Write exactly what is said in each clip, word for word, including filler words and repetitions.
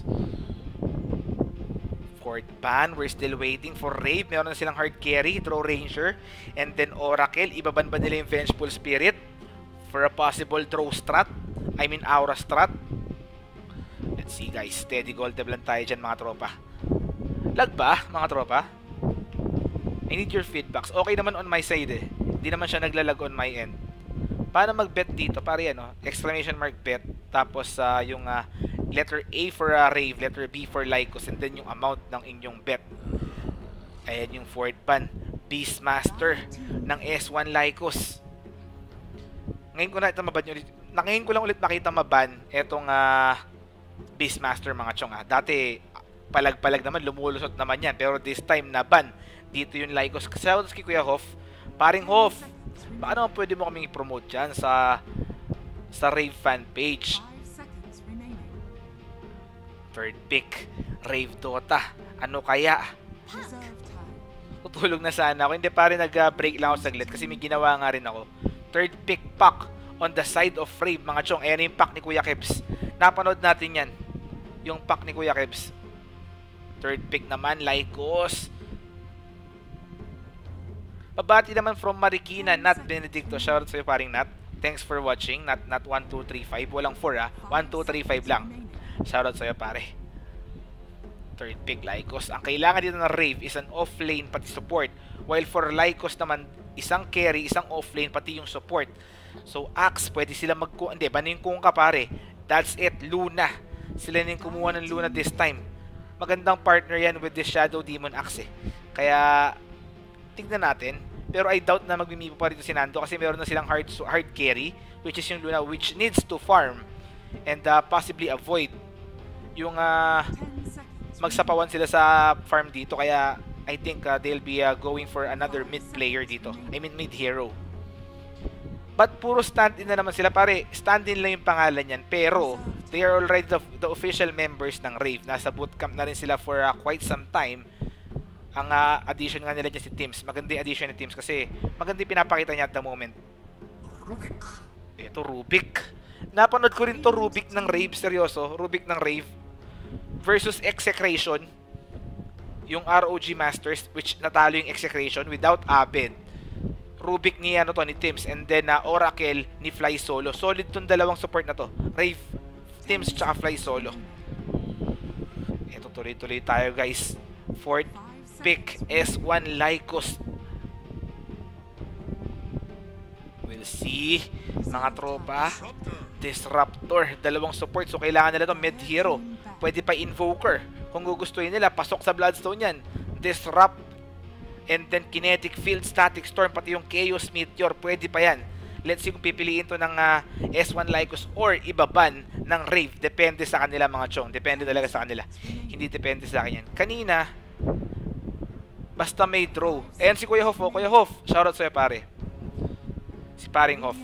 Fourth ban, we're still waiting for Rave. Meron na silang hard carry, throw ranger, and then Oracle. Ibaban ba nila yung Vengeful Spirit for a possible throw strat? I mean aura strat. Let's see guys, steady gold tab lang tayo dyan mga tropa. Lag ba mga tropa? I need your feedbacks. Okay naman on my side eh. Hindi naman siya naglalag on my end. Paano mag-bet dito? Pare ano, exclamation mark bet. Tapos uh, yung uh, letter A for uh, Rave, letter B for Lycos, and then yung amount ng inyong bet. Ayan yung fourth ban. Beastmaster ng S one Lycos. Ngayon ko na ito maban ulit. Ngayon ko lang ulit makita maban etong uh, Beastmaster mga chong. Ah. Dati palag-palag naman, lumulusot naman yan. Pero this time na ban. Dito yung Lycos. Shoutout kay Kuya Hoff. Paring Hoff, baka naman pwede mo kaming i-promote dyan sa sa Rave fan page. Third pick, Rave Dota. Ano kaya? Tutulog na sana ako. Hindi pare, nag-break lang ako saglit kasi may ginawa nga rin ako. Third pick pack on the side of Rave mga chong. Ayan yung pack ni Kuya Kebs. Napanood natin yan. Yung pack ni Kuya Kebs. Third pick naman, Lycos. Pabati naman from Marikina, Nat Benedicto. Shoutout sa'yo paring Nat. Thanks for watching. Nat, Nat one two three five. Walang four ah. one two three five lang. Shoutout sa'yo pare. Third pick, Lycos. Ang kailangan dito ng Rave is an off-lane pati support. While for Lycos naman, isang carry, isang off-lane pati yung support. So Axe, pwede sila magkuha. Hindi, banin kung ka pare. That's it. Luna. Sila na yung kumuha ng Luna this time. Magandang partner yan with the Shadow Demon Axe eh. Kaya tignan natin. Pero I doubt na magmimipo pa rito si Nando kasi meron na silang hard, hard carry, which is yung Luna, which needs to farm and uh, possibly avoid yung uh, magsapawan sila sa farm dito. Kaya I think uh, they'll be uh, going for another mid player dito. I mean mid hero. But puro stand-in na naman sila pare. Stand-in lang yung pangalan yan. Pero they are already the, the official members ng Rave. Nasa bootcamp na rin sila for uh, quite some time. Ang uh, addition nga nila dyan si Teams. Maganda yung addition ni Teams kasi maganda yung pinapakita niya at the moment. Ito, Rubik. Napanood ko rin to Rubik ng Rave. Seryoso, Rubik ng Rave. Versus Execration. Yung R O G Masters, which natalo yung Execration without Abed. Rubik ni, ano to, ni Teams. And then uh, Oracle ni Fly Solo. Solid tong dalawang support na to. Rave, Teams, tsaka Fly Solo. Ito, tuloy-tuloy tayo guys. Fourth pick, S one Lycos. We'll see mga tropa. Disruptor, dalawang support. So kailangan nila to mid hero. Pwede pa Invoker. Kung gugustuhin nila, pasok sa Bloodstone yan. Disrupt. And then Kinetic Field, Static Storm, pati yung Chaos Meteor. Pwede pa yan. Let's see kung pipiliin to ng uh, S one Lycos or ibaban ng Rave. Depende sa kanila mga chong. Depende talaga sa kanila. Hindi depende sa akin yan. Kanina, basta may draw. Ayan si Kuya Hoff. Oh. Kuya Hoff, shoutout sa'yo pare. Si paring Hoff.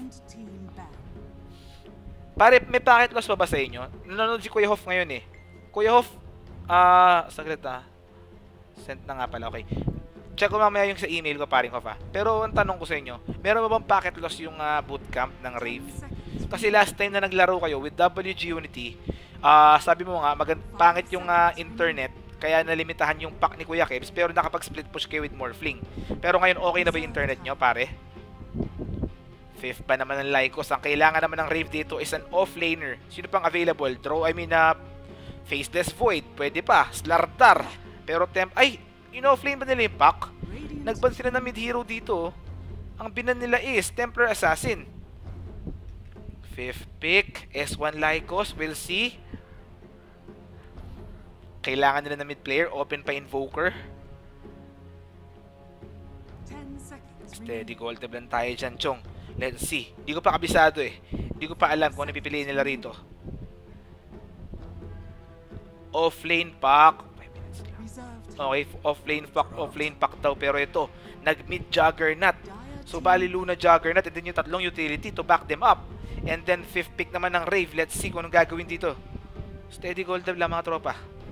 Pare, may packet loss pa ba sa inyo? Nanonood si Kuya Hoff ngayon eh. Kuya Hoff, ah, uh, saglit ah. Sent na nga pala, okay. Check ko mamaya yung sa email ko paring Hoff ah. Pero ang tanong ko sa inyo, meron ba bang packet loss yung uh, bootcamp ng Rave? Kasi last time na naglaro kayo with W G Unity, ah, uh, sabi mo nga, magand pangit yung uh, internet. Kaya nalimitahan yung pack ni Kuya Kebs, pero nakapag-split push kayo with Morphling. Pero ngayon, okay na ba yung internet nyo, pare? Fifth pa naman ng Lycos. Ang kailangan naman ng Rave dito is an off-laner. Sino pang available? Draw, I mean, uh, Faceless Void. Pwede pa. Slartar. Pero temp... Ay! In-off-lane ba nila yung pack? Nagban sila na mid-hero dito. Ang binan nila is Templar Assassin. Fifth pick. S one Lycos. We'll see. Kailangan nila na mid player. Open pa Invoker. Steady gold tab lang tayo dyan, chong. Let's see. Hindi ko pa kabisado eh. Hindi ko pa alam kung ano pipiliin nila rito. Off-lane pack. Okay, off-lane pack. Off-lane pack daw. Pero ito, nag-mid Juggernaut. So, bali Luna Juggernaut. And then yung tatlong utility to back them up. And then, fifth pick naman ng Rave. Let's see kung anong gagawin dito. Steady gold tab lang mga tropa.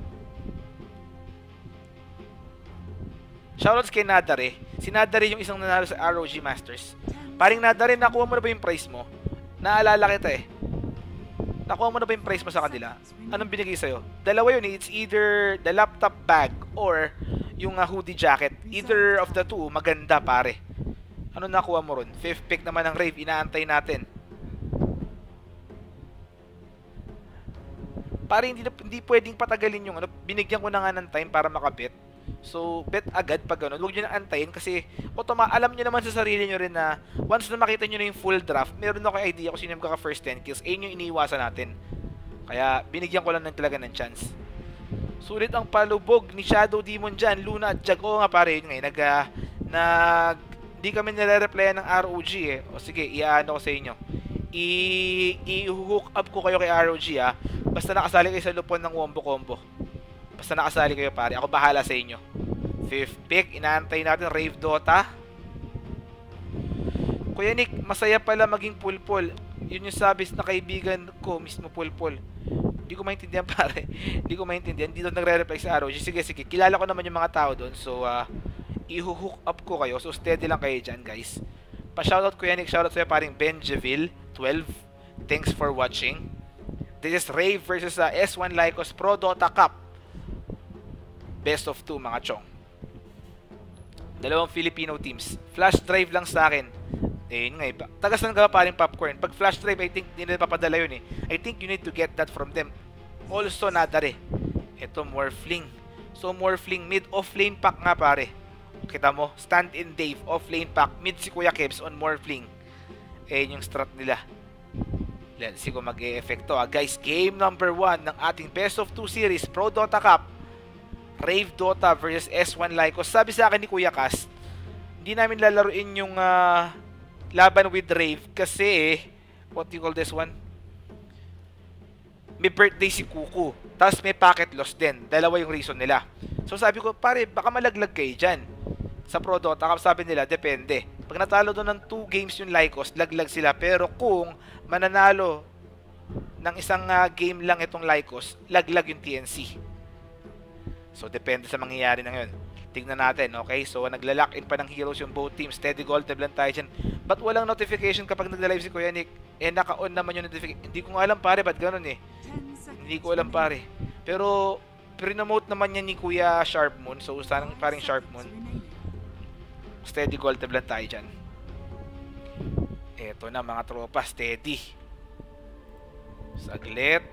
Shoutouts kay Nadare. Si Nadare yung isang nanalo sa R O G Masters. Paring Nadare, nakuha mo na ba yung prize mo? Naalala kita eh. Nakuha mo na ba yung price mo sa kanila? Anong binigay sa'yo? Dalawa yun eh. It's either the laptop bag or yung uh, hoodie jacket. Either of the two, maganda pare. Ano nakuha mo ron? Fifth pick naman ng Rave. Inaantay natin. Pare, hindi, hindi pwedeng patagalin yung ano. Binigyan ko na nga ng time para makabet. So, bet agad pag gano'n. Huwag nyo na antayin kasi automa alam nyo naman sa sarili nyo rin na once na makita nyo na yung full draft, meron na kayo idea kung sino yung magkaka first ten kills. Ayun yung iniiwasan natin. Kaya, binigyan ko lang ng talaga ng chance. Sulit ang palubog ni Shadow Demon dyan. Luna at Jag. Oo nga pare, yun nga eh. Nag, uh, nag, di kami nire-replyan ng R O G eh. O sige, iaano ko sa inyo. I-hook up ko kayo kay R O G ah. Basta nakasali kayo sa lupon ng Wombo Combo. Basta nakasali kayo pare. Ako bahala sa inyo. Fifth pick. Inaantay natin. Rave Dota. Kuya Nick, masaya pala maging pulpol. Yun yung sabi na kaibigan ko mismo pulpol. Hindi ko maintindihan pare. Hindi ko maintindihan. Dito nagre-reply sa R O G. Sige, sige. Kilala ko naman yung mga tao doon. So, uh, i-hook up ko kayo. So, steady lang kayo dyan, guys. Pa-shoutout Kuya Nick. Shoutout sa'yo paring Benjaville twelve. Thanks for watching. This is Rave versus uh, S one Lycos Pro Dota Cup. Best of two, mga chong. Dalawang Filipino teams. Flash drive lang sa akin. Eh, yun nga iba. Tagas lang ka pa paring popcorn. Pag flash drive, I think hindi na papadala yun eh. I think you need to get that from them. Also, nadare. Ito, Morphling. So, Morphling mid off-lane pack nga pare. Kita mo, stand in Dave, off-lane pack. Mid si Kuya Kebs on Morphling. Eh, yung strat nila. Let's see kung mag-e-effecto. Ah. Guys, game number one ng ating best of two series, Pro Dota Cup. Rave Dota versus S one Lycos. Sabi sa akin ni Kuya Cast, hindi namin lalaruin yung uh, laban with Rave kasi, what do you call this one? May birthday si Kuku. Tapos may packet loss din. Dalawa yung reason nila. So sabi ko, pare, baka malaglag kayo dyan. Sa Pro Dota Cup, sabi nila, depende. Pag natalo doon ng two games yung Lycos, laglag sila. Pero kung mananalo ng isang uh, game lang itong Lycos, laglag yung T N C. So, depende sa mangyayari na ngayon. Tignan natin, okay? So, nagla-lock in pa ng heroes yung both teams. Steady gold, tab lang tayo dyan. Ba't walang notification kapag nagla-live si Kuya Nick? Eh, naka-on naman yung notification. Hindi ko nga alam, pare. Ba't ganun eh? Hindi ko alam, pare. Pero, pre-nomote naman yan ni Kuya Sharp Moon. So, sarang paring Sharp Moon. Steady gold, tab lang tayo dyan. Eto na, mga tropa. Steady. Saglit.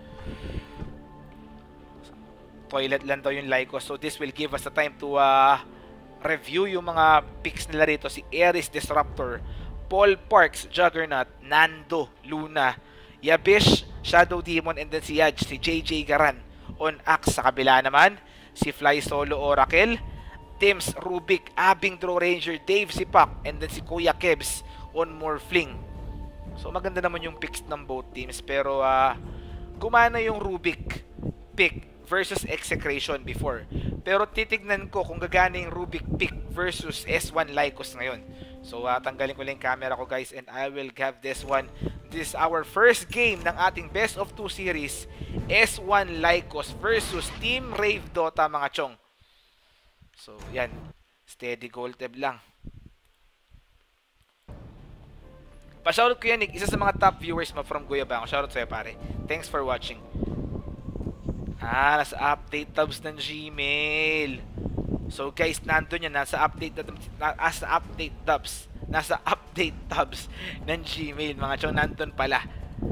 Toilet lang daw yung Lycos. So this will give us the time to uh, review yung mga picks nila rito. Si Ares Disruptor, Paul Parks, Juggernaut, Nando, Luna, Yabish, Shadow Demon, and then si Yaj, si J J Garan on Axe. Sa kabila naman, si Fly Solo Oracle, Tims, Rubik, Abing Draw Ranger, Dave Sipak, and then si Kuya Kebs on Morphling. So maganda naman yung picks ng both teams. Pero uh, gumana yung Rubik pick versus Execration before. Pero titignan ko kung gagana yung Rubik pick versus S one Lycos ngayon. So uh, tanggalin ko lang yung camera ko guys and I will have this one. This is our first game ng ating best of two series. S one Lycos versus Team Rave Dota, mga chong. So yan. Steady gold tab lang. Pa-shoutout ko yan, isa sa mga top viewers mo from Guyabang. Shoutout sa'yo pare. Thanks for watching. Ah, nasa update tabs ng Gmail. So guys, nandun yan. Nasa update, nasa update tabs. Nasa update tabs ng Gmail. Mga chong, nandun pala.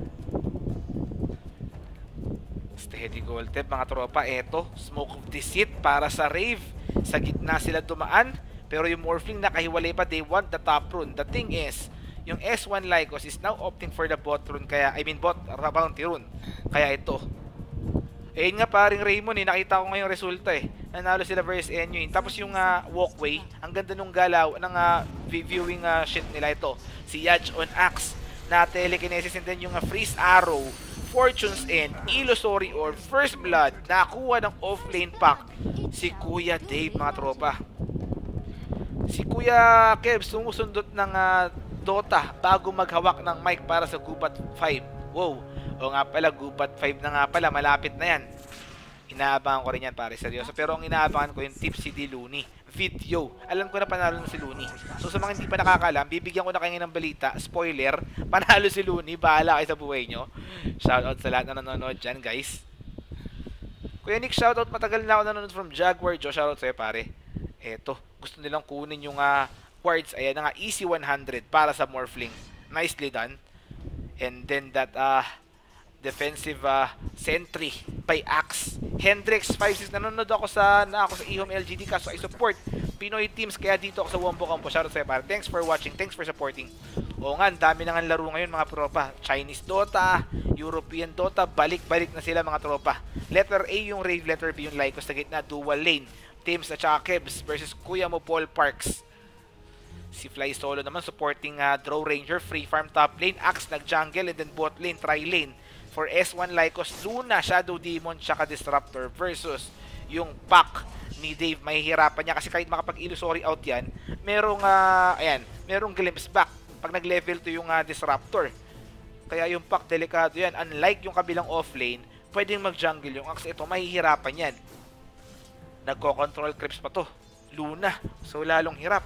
Steady gold tab, mga tropa. Eto, Smoke of Deceit para sa Rave. Sa gitna sila dumaan. Pero yung Morphling nakahiwalay pa. They want the top rune. The thing is, yung S one Lycos is now opting for the bot rune. Kaya, I mean bot bounty rune. Kaya ito. Eh nga paring Raymond eh, nakita ko ngayong resulta eh. Nanalo sila versus N U. Tapos yung uh, walkway, ang ganda nung galaw ng uh, viewing uh, shit nila ito. Si Yaj on Axe, na telekinesis, and then yung uh, Freeze Arrow, Fortune's End, Illusory Orb, First Blood, nakuha ng off-lane pack si Kuya Dave, mga tropa. Si Kuya Kev sumusundot ng uh, Dota bago maghawak ng mic para sa Gubat five. Wow. O nga pala, Gubat five na nga pala, malapit na yan. Inaabangan ko rin yan pare, seryoso. Pero ang inaabangan ko yung Tipsy D Looney. video. Alam ko na panalo na si Looney. So sa mga hindi pa nakakaalam, bibigyan ko na kayo ng balita. Spoiler, panalo si Looney. Bahala kayo sa buhay nyo. Shoutout sa lahat na nanonood dyan, guys. Kuya Nick, shoutout. Matagal na ako nanonood from Jaguar Joe. Shoutout sa'yo, pare. Eto, gusto nilang kunin yung uh, quartz. Ayan na nga, easy one hundred para sa Morphling. Nicely done. And then that uh, defensive uh, sentry by Axe. Hendrix five six, nanonood ako sa na ako sa eHome L G D kaso I support Pinoy teams kaya dito ako sa Wombo Campo. Shoutout sa'yo, pare. Thanks for watching, thanks for supporting. Oo nga, dami na nga laro ngayon mga tropa. Chinese Dota, European Dota, balik-balik na sila mga tropa. Letter A yung Rave, letter B yung Lycos sa gitna, dual lane. Teams at saka Kebs versus Kuya mo Paul Parks. Si Fly Solo naman supporting uh, Draw Ranger, free farm top lane, Axe nag-jungle, and then bot lane, tri lane. For S one Lycos, Luna, Shadow Demon, tsaka Disruptor versus yung pack ni Dave. Mahihirapan niya kasi kahit makapag-illusory out yan, merong, uh, ayan, merong glimpse back pag nag-level to yung uh, Disruptor. Kaya yung pack, delikado yan. Unlike yung kabilang offlane, pwedeng mag-jungle yung Axe. Ito, mahihirapan yan. Nagko-control creeps pa to. Luna. So, lalong hirap.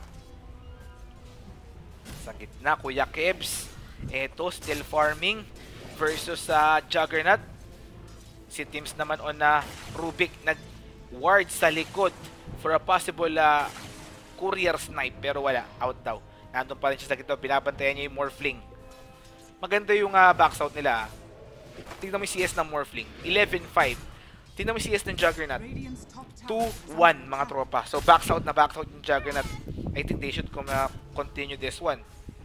Sa gitna, Kuya Kebs. Ito, still farming versus sa uh, Juggernaut. Si Teams naman on na uh, Rubik nag-ward sa likod for a possible uh, courier snipe. Pero wala. Out daw. Nandun pa rin siya sa gitna. Binabantayan niya yung Morphling. Maganda yung uh, backs-out nila. Tingnan mo yung C S ng Morphling. eleven five. Tingnan mo yung C S ng Juggernaut. two one mga tropa. So backs-out na backs-out yung Juggernaut. I think they should uh, continue this one.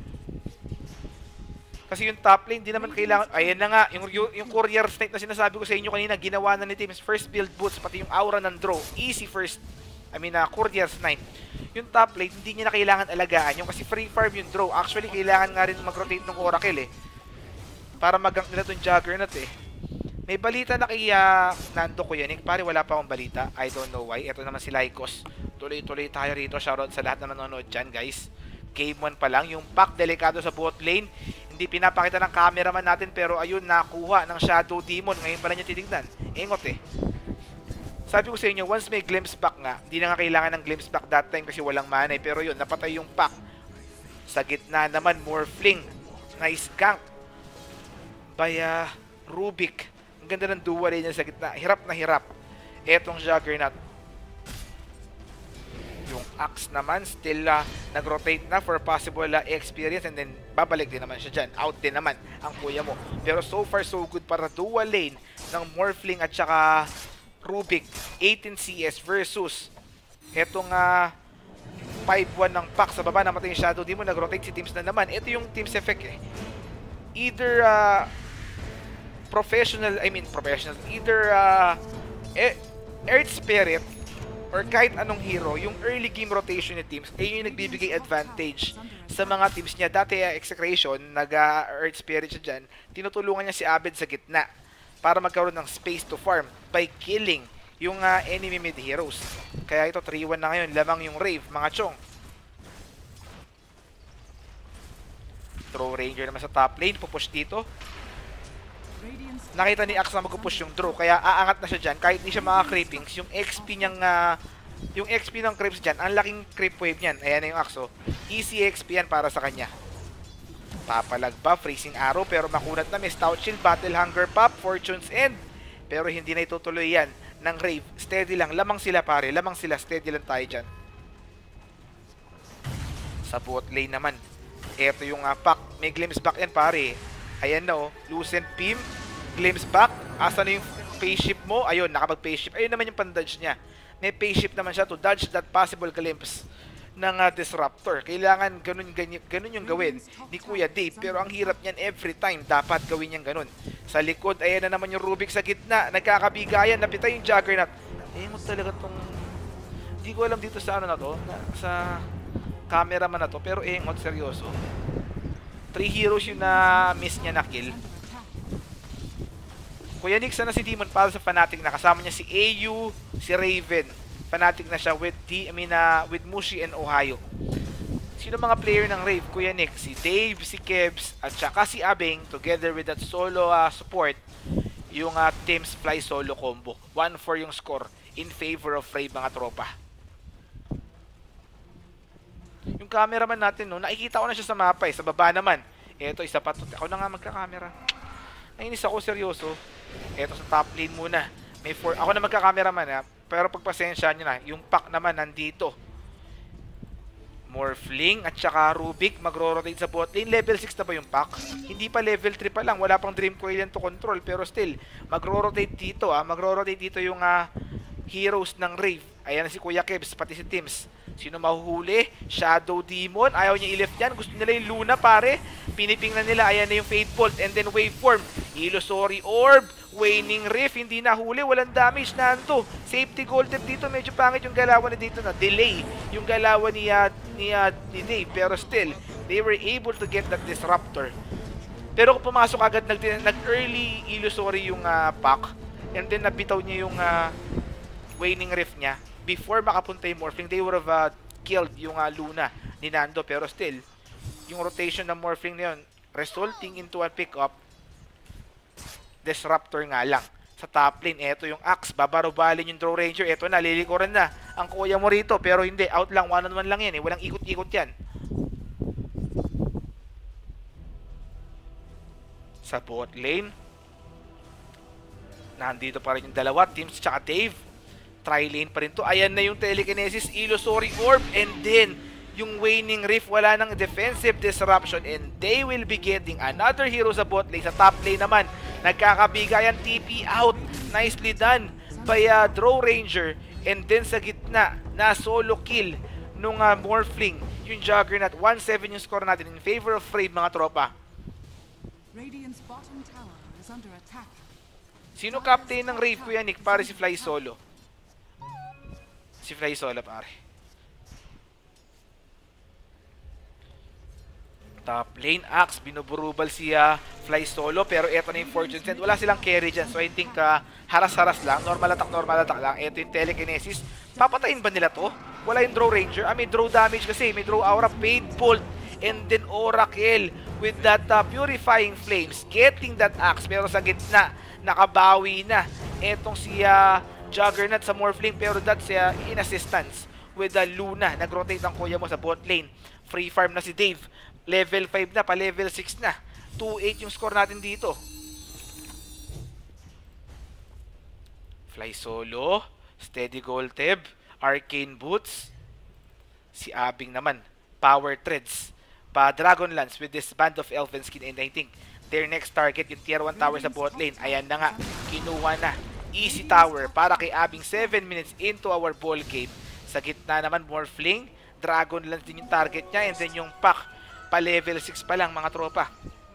Kasi yung top lane, di naman kailangan... Ayan na nga, yung, yung, yung courier snipe na sinasabi ko sa inyo kanina, ginawa na ni Teams. First build boots, pati yung aura ng draw. Easy first, I mean, uh, courier snipe. Yung top lane, hindi niya na kailangan alagaan. Yung kasi free farm yung draw. Actually, kailangan nga rin mag-rotate ng Oracle eh. Para mag-gank nila itong Juggernaut eh. May balita na kay uh, Nando ko yan. Pare, wala pa akong balita. I don't know why. Ito naman si Lycos. Tuloy-tuloy tayo rito. Shoutout sa lahat na nanonood dyan, guys. Game one pa lang. Yung pack, delikado sa bot lane. Hindi pinapakita ng cameraman natin pero ayun, nakuha ng Shadow Demon. Ngayon pala niya titignan. Engot eh. Sabi ko sa inyo, once may glimpse back nga, hindi na nga kailangan ng glimpse back that time kasi walang mana eh. Pero yun, napatay yung pack. Sa gitna naman, Morphling. Nice gank by uh, Rubik. Ang ganda ng dual lane niya sa gitna. Hirap na hirap. Etong Juggernaut. Yung Axe naman, still uh, nag-rotate na for possible uh, experience and then babalik din naman siya dyan. Out din naman ang kuya mo. Pero so far so good para dual lane ng Morphling at saka Rubik. eighteen C S versus etong uh, five one ng pack sa baba. Namatay yung Shadow Demon. Nag-rotate si Teams na naman. Ito yung Teams effect eh. Either uh, professional, I mean professional, either uh, Earth Spirit or kahit anong hero, yung early game rotation ni Teams ay yung nagbibigay advantage sa mga teams niya. Dati uh, Execration, nag-Earth uh, Spirit siya dyan, tinutulungan niya si Abed sa gitna para magkaroon ng space to farm by killing yung uh, enemy mid heroes. Kaya ito, three one na ngayon, lamang yung Rave, mga chong. Draw Ranger naman sa top lane, pupush dito. Nakita ni Axe na mag-push yung draw, kaya aangat na siya dyan. Kahit hindi siya maka-creepings, yung X P niyang, uh, yung X P ng creeps dyan, ang laking creep wave niyan. Ayan na yung Axe, oh. Easy X P yan para sa kanya. Papalag ba, Freezing Arrow, pero makunat na. May Stout Shield, Battle Hunger Pop, Fortune's End. Pero hindi na itutuloy yan ng Rave. Steady lang, lamang sila pare, lamang sila, steady lang tayo dyan. Sa bot lane naman, eto yung uh, pack, may glimpse back yan pare. Ayan na oh, Lucent Beam, glimpse back. Asa na yung phase shift mo? Ayun, nakapag-phase shift. Ayun naman yung pan-dodge niya. May phase shift naman siya to dodge that possible glimpse ng uh, Disruptor. Kailangan ganun, ganyan, ganun yung gawin ni Kuya Dave. Pero ang hirap niyan every time. Dapat gawin niyang ganun. Sa likod, ayan na naman yung Rubik sa gitna. Nagkakabigayan. Napitay yung Juggernaut. Eh, mo talaga tong... Hindi ko alam dito sa ano na to. Na, sa cameraman na to. Pero eh, ngot seryoso. Three heroes yung na-miss niya na kill. Kuya Nick, sana si Demon para sa Fnatic na. Kasama niya si A U, si Raven. Fnatic na siya with, D, I mean, uh, with Mushi and Ohio. Sino mga player ng Rave? Kuya Nick, si Dave, si Kebs, at saka si Abeng, together with that solo uh, support, yung uh, Teams Fly solo combo. one four yung score in favor of Rave, mga tropa. Yung cameraman natin, no, nakikita ko na siya sa mapa eh. Sa baba naman. Eto, isa pa to. Ako na nga magka-camera. Nainis ako, seryoso. Eto, sa top lane muna. May four. Ako na magka-cameraman ha. Pero pagpasensya nyo na, yung pack naman nandito. Morphling at saka Rubik magro-rotate sa bot lane. Level six na ba yung pack? Hindi pa level three pa lang. Wala pang Dream Coil yan to control. Pero still, magro-rotate dito ah. Magro-rotate dito yung uh, heroes ng Rave. Ayan si Kuya Kebs, pati si Tims. Sino mahuhuli? Shadow Demon. Ayaw niya i-lift yan. Gusto nila yung Luna pare. Piniping na nila. Ayan na yung Fade Bolt. And then Waveform. Illusory Orb. Waning Rift, hindi nahuli, walang damage, Nando. Safety gold tip dito, medyo pangit yung galawan ni dito na delay yung galawan ni, uh, ni, uh, ni Dave, pero still, they were able to get that disruptor. Pero kung pumasok agad, nag-early nag illusory yung uh, pack, and then nabitaw niya yung uh, Waning Rift niya, before makapunta yung Morphling, they would have uh, killed yung uh, Luna ni Nando, pero still, yung rotation ng Morphling na yun, resulting into a pick-up, disruptor nga lang. Sa top lane, eto yung Axe, babarubalin yung Draw Ranger, eto na, lilikuran na ang kuya mo rito, pero hindi, out lang, one on one lang yan eh, walang ikot-ikot yan. Sa bot lane, nandito pa rin yung dalawa, Teams tsaka Dave, tri-lane pa rin to, ayan na yung Telekinesis, Illusory Orb, and then, yung Waning Rift, wala ng defensive disruption, and they will be getting another hero sa bot lane. Sa top lane naman, nagkakabigayan, T P out, nicely done by uh, Draw Ranger, and then sa gitna, na solo kill nung uh, Morphling, yung Juggernaut. one seven yung score natin in favor of Frame, mga tropa. Sino captain ng Rave, Kuya Nick? Pare si Fly Solo. Si Fly Solo, pare. Top lane, Axe, binuburubal siya, Fly Solo, pero eto na yung Fortune Send. Wala silang carry dyan, so I think uh, haras-haras lang, normal attack, normal attack lang. Eto yung Telekinesis. Papatayin ba nila to? Wala yung Draw Ranger. Ah, may Draw damage kasi, may Draw Aura, Fade Bolt, and then Oracle with that uh, Purifying Flames, getting that Axe, pero sa gitna, nakabawi na. Etong si uh, Juggernaut sa Morphling, pero that's uh, in assistance with the uh, Luna. Nag-rotate ang kuya mo sa bot lane. Free farm na si Dave. Level five na, pa level six na. two eight yung score natin dito. Fly Solo, Steady Golteb, Arcane Boots. Si Abing naman, Power Treads, pa Dragon Lance with this Band of Elven Skin, and I think their next target yung tier one tower sa bot lane. Ayan na nga, kinuha na. Easy tower para kay Abing. Seven minutes into our ball game. Sa gitna naman, Morphling, Dragon Lance din yung target niya, and then yung pack pa level six pa lang, mga tropa.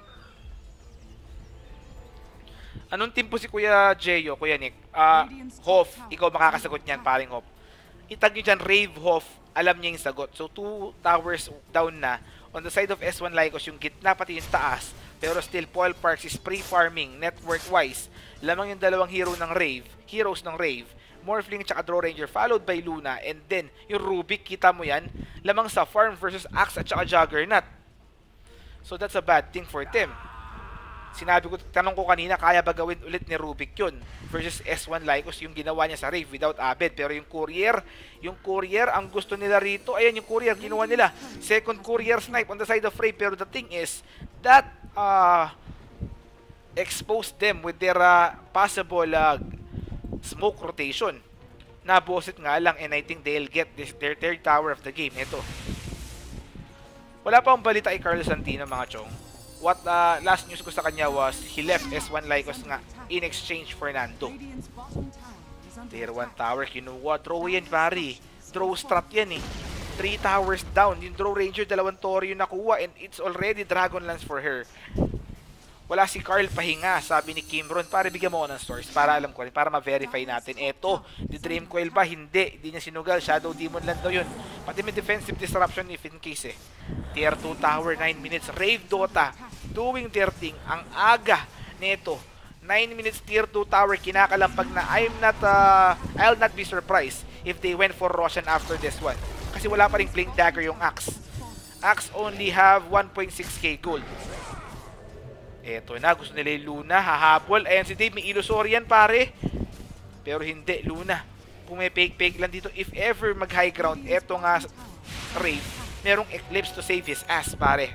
Anong team po si Kuya Jeyo, Kuya Nick? Uh, Hoff, ikaw makakasagot niyan, paring Hoff. Itag nyo dyan, Rave Hoff, alam niya yung sagot. So, two towers down na. On the side of S one Lycos, yung gitna pati yung taas. Pero still, Paul Parks is pre-farming, network-wise. Lamang yung dalawang hero ng Rave, heroes ng Rave. Morphling at Draw Ranger, followed by Luna, and then yung Rubik, kita mo yan, lamang sa farm versus Axe at saka Juggernaut. So that's a bad thing for them. Sinabi ko, tanong ko kanina, kaya ba gawin ulit ni Rubik yun versus S one Lycos yung ginawa niya sa Rave without Abed. Pero yung Courier, yung Courier, ang gusto nila rito, ayan yung Courier, ginawa nila. Second Courier snipe on the side of Rave. Pero the thing is, that uh, exposed them with their uh, possible uh, smoke rotation. Nabosit nga lang, and I think they'll get this, their third tower of the game. Ito. Wala pa akong balita kay Carlos Santino, mga chong. What uh, last news ko sa kanya was he left S one Lycos nga in exchange for Nando. Tier one tower, kinuha. Draw yan, pari. Draw strat yan eh. three towers down. Yung Draw Ranger, dalawang Tori yung nakuha, and it's already Dragon Lance for her. Wala si Carl pahinga, sabi ni Kimron. Para bigyan mo ko ng source, para alam ko rin, para ma-verify natin. Eto, di Dream Coil ba? Hindi. Hindi niya sinugal. Shadow Demon lang daw yun. Pati may defensive disruption if in case eh. Tier two tower, nine minutes. Rave Dota, doing their thing. Ang aga neto. nine minutes tier two tower, kinakalampag na. I'm not, uh, I'll not be surprised if they went for Roshan after this one. Kasi wala pa rin Blink Dagger yung Axe. Axe only have one point six K gold. Eto na, gusto nila yung Luna, hahabol. Ayan si Dave, may Illusory yan, pare. Pero hindi, Luna. Kung may fake-fake lang dito, if ever mag-high ground, eto nga Rave, merong Eclipse to save his ass, pare.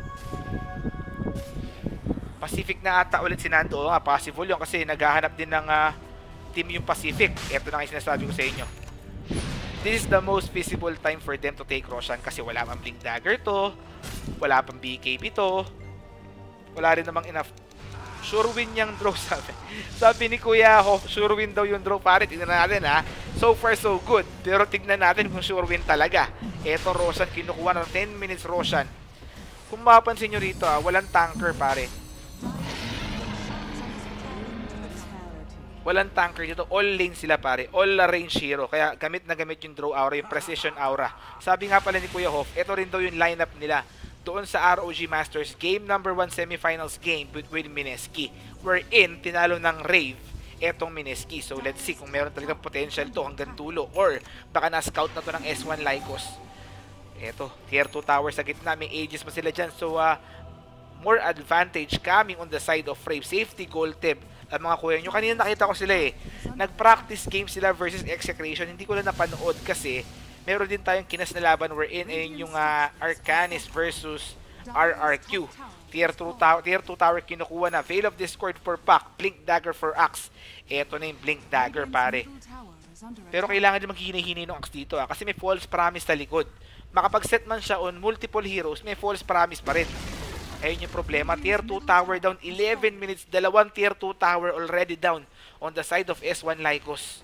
Pacific na ata ulit si Nando. Oo nga, possible yun kasi naghahanap din ng uh, team yung Pacific. Ito na nga yung sinasabi ko sa inyo. This is the most feasible time for them to take Roshan kasi wala pang Blink Dagger to, wala pang B K B to, wala rin namang enough. Sure win yung draw, sabi. Sabi ni Kuya Hoff, sure win daw yung draw, pare. Tignan natin ha. So far so good. Pero tignan natin kung sure win talaga. Eto Roshan, kinukuha ng ten minutes Roshan. Kung mapapansin nyo rito ha, walang tanker, pare. Walang tanker dito. All lane sila, pare. All range hero. Kaya gamit na gamit yung draw aura, yung precision aura. Sabi nga pala ni Kuya Hoff, ito rin daw yung lineup nila doon sa R O G Masters game number one semifinals game with, with Mineski. Wherein, tinalo ng Rave etong Mineski. So, let's see kung meron talagang potential to hanggang dulo. Or, baka na-scout na to ng S one Lycos. Eto, tier two tower sa gitna. May ages pa sila dyan. So, uh, more advantage coming on the side of Rave. Safety, gold tip. At mga kuya nyo, kanina nakita ko sila eh. Nag-practice game sila versus Execration. Hindi ko lang napanood kasi meron din tayong kinas na laban wherein ayun yung uh, Arcanis versus R R Q. Tier two, tier two tower kinukuha na. Veil of Discord for Pac. Blink Dagger for Axe. Eto na yung Blink Dagger, pare. Pero kailangan din maghihini-hini ng Axe dito ah, kasi may false promise sa likod. Makapag-set man siya on multiple heroes, may false promise pa rin. Ayun yung problema. Tier two tower down. eleven minutes. Dalawang tier two tower already down on the side of S one Lycos.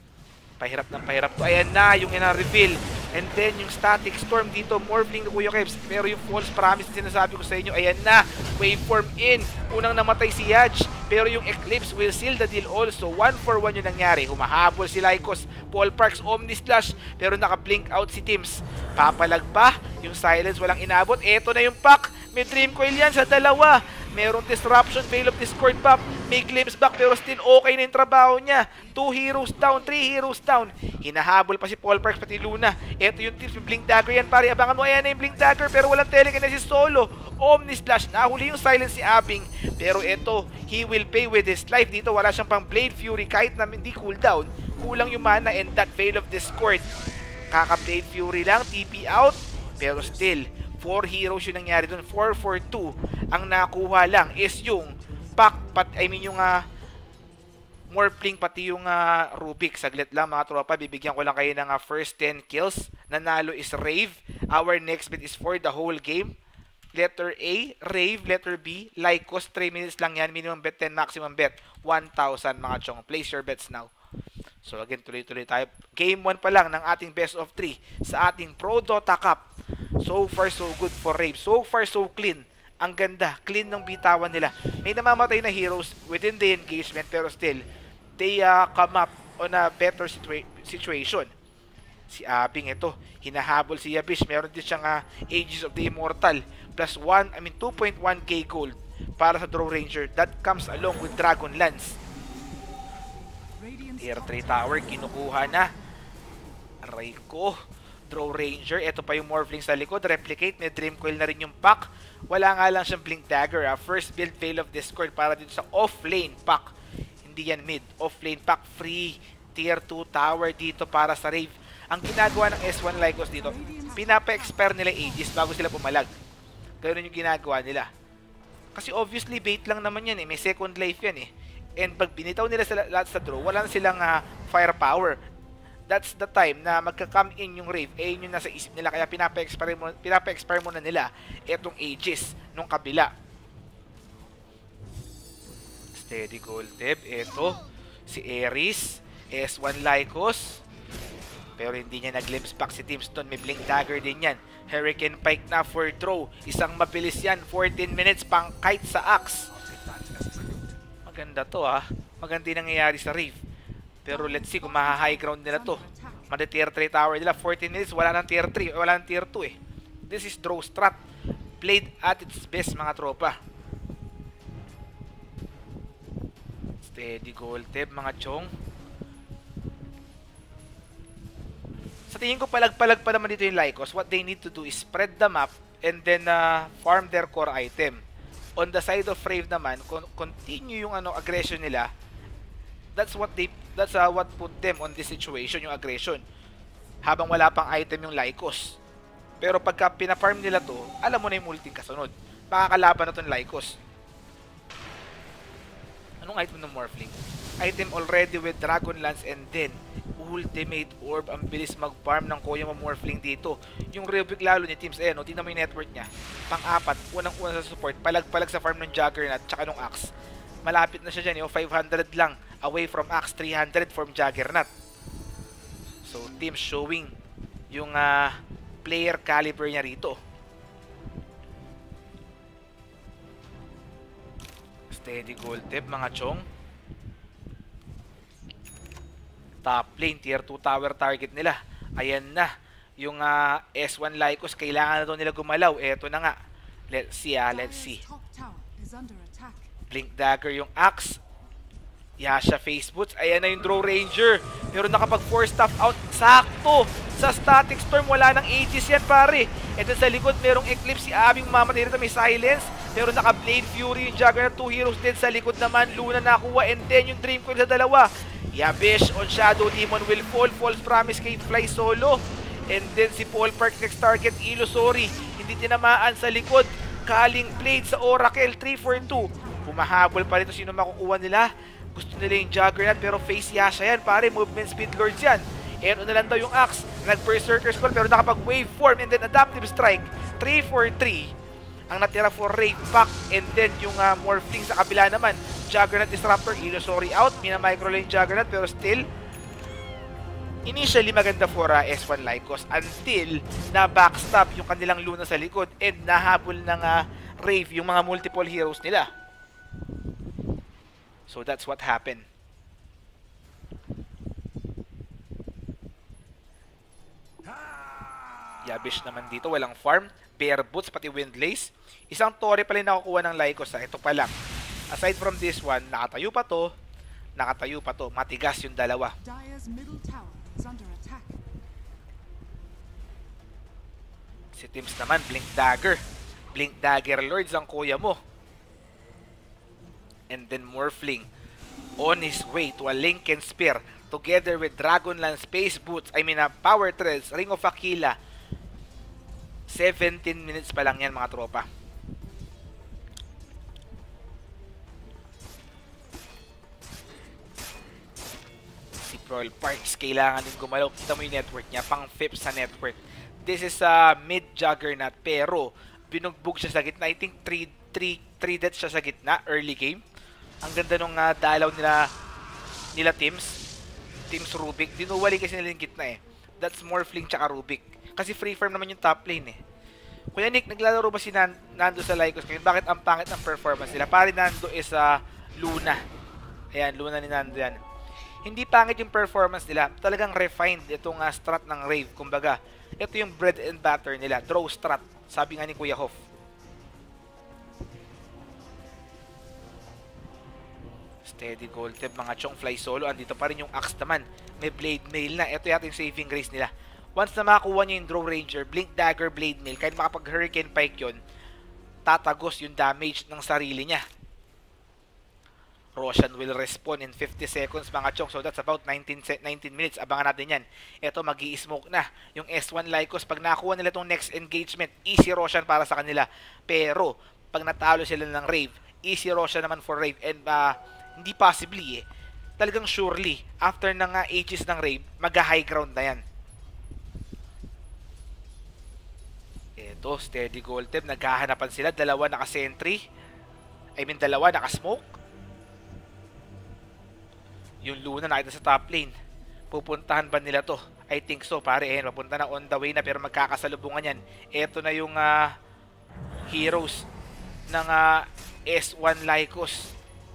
Pahirap ng pahirap to. Ayan na yung ina-reveal. And then yung static storm dito. Morphling na Kuya Kebs. Pero yung false promise na sinasabi ko sa inyo. Ayan na. Waveform in. Unang namatay si Yaj. Pero yung Eclipse will seal the deal also. one for one yung nangyari. Humahabol si Lycos. Paul Parks. Omni Slash. Pero naka-blink out si Tims. Papalag pa. Yung silence walang inabot. Eto na yung pack. May Dream Coil yan sa dalawa. Merong Disruption, Veil of Discord buff. May Glimpse back pero still okay na yung trabaho niya. Two heroes down, three heroes down. Hinahabol pa si Paul Parks pati Luna. Ito yung tips, yung Blink Dagger yan pare. Abangan mo, ayan na yung Blink Dagger pero walang telekinesis solo. Omni Splash, nahuli yung silence si Abing. Pero ito, he will pay with his life. Dito wala siyang pang Blade Fury kahit na hindi cooldown. Kulang yung mana and that Veil of Discord. Kaka Blade Fury lang, T P out. Pero still, four heroes yung nangyari doon. four for two. Ang nakuha lang is yung pack, pat, I mean yung uh, Morphling pati yung uh, Rubik. Saglit lang mga tropa, bibigyan ko lang kayo ng uh, first ten kills. Nanalo is Rave. Our next bet is for the whole game. Letter A, Rave. Letter B, Lycos. three minutes lang yan. Minimum bet ten, maximum bet one thousand mga chong. Place your bets now. So again, tuloy-tuloy tayo. Game one pa lang ng ating best of three sa ating Pro Dota Cup. So far so good for Rave. So far so clean. Ang ganda. Clean ng bitawan nila. May namamatay na heroes within the engagement pero still, they uh, come up on a better situa situation. Si Abing ito. Hinahabol si Yabish. Meron din siyang uh, Ages of the Immortal. Plus one, I mean two point one K gold para sa Draw Ranger. That comes along with Dragon Lance. Tier three tower. Kinukuha na. Aray ko. Draw Ranger. Ito pa yung Morphling sa likod. Replicate. May Dream Coil na rin yung pack. Wala nga lang siyang Blink Dagger. Ha? First build Veil of Discord para dito sa off-lane pack. Hindi yan mid. Off-lane pack. Free. Tier two tower dito para sa Rave. Ang ginagawa ng S one Lycos dito, pinapa-expire nila Aegis bago sila pumalag. Ganoon yung ginagawa nila. Kasi obviously bait lang naman yan eh. May second life yan eh. And pag binitaw nila sa lahat sa draw, wala na silang uh, firepower. That's the time na magka-come in yung Rave. Eh, yun yung nasa isip nila. Kaya pinapa-expire mo, pinapa-expire mo na nila etong Aegis nung kabila. Steady gold tip. Eto, si Ares. S one Lycos. Pero hindi niya nag-glimpse back si Teamstone. May Blink Dagger din yan. Hurricane Pike na for throw. Isang mabilis yan. fourteen minutes pang kite sa Axe. Maganda to ah. Maganda yung nangyayari sa Rave. Pero let's see kung maha-high ground nila to. Mada tier three tower nila. fourteen minutes. Wala ng tier three. Wala ng tier two eh. This is draw strat. Played at its best mga tropa. Steady gold tip mga chong. Sa tingin ko palag-palag pa naman dito yung Lycos. What they need to do is spread the map and then uh, farm their core item. On the side of Rave naman, continue yung ano aggression nila. That's what they that's uh, what put them on this situation, yung aggression. Habang wala pang item yung Lycos. Pero pagka pinafarm nila to, alam mo na yung multing kasunod. Makakalaban na itong Lycos. Anong item ng Morphling? Item already with Dragon Lance and then Ultimate Orb. Ang bilis mag-farm ng Koyama Morphling dito. Yung Rubik lalo ni Teams, ayan o, tingnan mo yung network niya. Pang-apat, unang-una sa support, palag-palag sa farm ng Juggernaut tsaka ng Axe. Malapit na siya dyan, yung five hundred lang away from Axe, three hundred from Juggernaut. So, Teams showing yung uh, player caliber niya rito. Steady gold tip mga chong. Top lane, tier two tower target nila. Ayan na. Yung uh, S one Lycos, kailangan na doon nila gumalaw. Eto na nga. Let's see ah, let's see. Blink Dagger yung Axe. Yasha face boots. Ayan na yung Draw Ranger. Pero nakapag four staff out. Sakto! Sa Static Storm, wala nang Aegis yan pare. Ito sa likod, merong Eclipse. Si Abing mamatay rito, may silence. Pero naka Blade Fury yung Juggernaut. Two heroes din sa likod naman. Luna nakuha. And then yung Dream Coil sa dalawa. Yabish on Shadow Demon will fall. False Promise kay Fly Solo. And then si Paul Park next target. Illusory. Hindi tinamaan sa likod. Calling Blade sa Oracle. three four two. Pumahabol pa rito. Sino makukuha nila? Gusto nila yung Juggernaut pero face Yasha yan pare. Movement Speed Lords yan. And na lang daw yung Axe. Nag-Berserker Skull pero nakapag Waveform. And then Adaptive Strike. three four three. Ang natira for Rave back. And then yung uh, Morphling sa kabila naman. Juggernaut Disruptor. Illusory out. Mina-micro lang yung Juggernaut pero still initially maganda for uh, S one Lycos until na backstab yung kanilang Luna sa likod and nahabol ng uh, Rave yung mga multiple heroes nila. So that's what happened. Yabish naman dito, walang farm. Bare boots, pati Windlace. Isang Torre pala yung nakukuha ng Lycos. Ha? Ito pa lang. Aside from this one, nakatayo pa to. Nakatayo pa to. Matigas yung dalawa. Si Teams naman, Blink Dagger. Blink Dagger Lords ang kuya mo. And then Morphling on his way to a Lincoln Spear together with Dragonlance Space Boots, I mean uh, Power Threads, Ring of Aquila. seventeen minutes pa lang yan mga tropa. Si Pearl Parks kailangan din gumalaw. Kita mo yung network niya, pang fifth sa network. This is a uh, mid Juggernaut pero binugbog siya sa gitna. I think three deaths siya sa gitna early game. Ang ganda nung uh, dalaw nila nila Teams. Teams Rubik. Dinuwali kasi nila yung gitna eh. That's Morphling tsaka Rubik. Kasi free farm naman yung top lane eh. Kuya Nick, naglalaro ba si Nan Nando sa Lycos ngayon? Bakit ang pangit ng performance nila? Pare Nando is uh, Luna. Ayan, Luna ni Nando yan. Hindi pangit yung performance nila. Talagang refined itong uh, strat ng Rave. Kumbaga, ito yung bread and butter nila. Draw strat. Sabi nga ni Kuya Hoff. Steady gold tip mga chong. Fly Solo. Andito pa rin yung Axe naman. May Blade Mail na. Ito yata yung saving grace nila. Once na makakuha niya yung Draw Ranger, Blink Dagger, Blade Mail, kahit makapag Hurricane Pike yun, tatagos yung damage ng sarili niya. Roshan will respawn in fifty seconds mga chong. So that's about nineteen minutes. Abangan natin yan. Ito mag-i-smoke na. Yung S one Lycos, pag nakuha nila itong next engagement, easy Roshan para sa kanila. Pero, pag natalo sila ng Rave, easy Roshan naman for Rave. And uh, hindi possibly eh. Talagang surely, after ng uh, ages ng Rave, mag-high ground na yan. Ito, steady gold tip. Naghahanapan sila. Dalawa naka-sentry. I mean, dalawa naka-smoke. Yung Luna nakita sa top lane. Pupuntahan ba nila to? I think so, pare. Eh, mapunta na on the way na pero magkakasalubungan yan. Ito na yung uh, heroes ng uh, S one Lycos.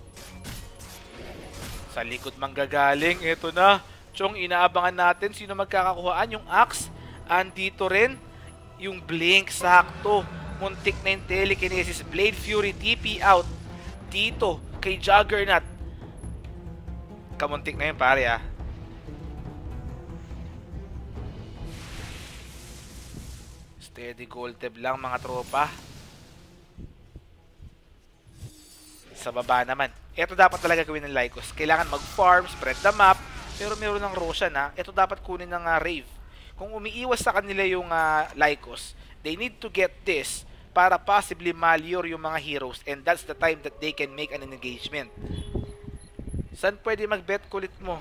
Sa likod manggagaling. Ito na. Chong, inaabangan natin sino magkakakuhaan. Yung Axe. Andito rin. Yung Blink, sakto. Muntik na yung Telekinesis. Blade Fury, T P out. Dito, kay Juggernaut. Kamuntik na yun, pare, ah. Steady gold tip lang, mga tropa. Sa baba naman. Ito dapat talaga gawin ng Lycos. Kailangan mag-farm, spread the map. Pero meron ng Roshan, ha. Ito dapat kunin ng uh, Rave. Kung umiiwas sa kanila yung uh, Lycos, they need to get this para possibly malure yung mga heroes, and that's the time that they can make an engagement. Saan pwede mag-bet kulit mo?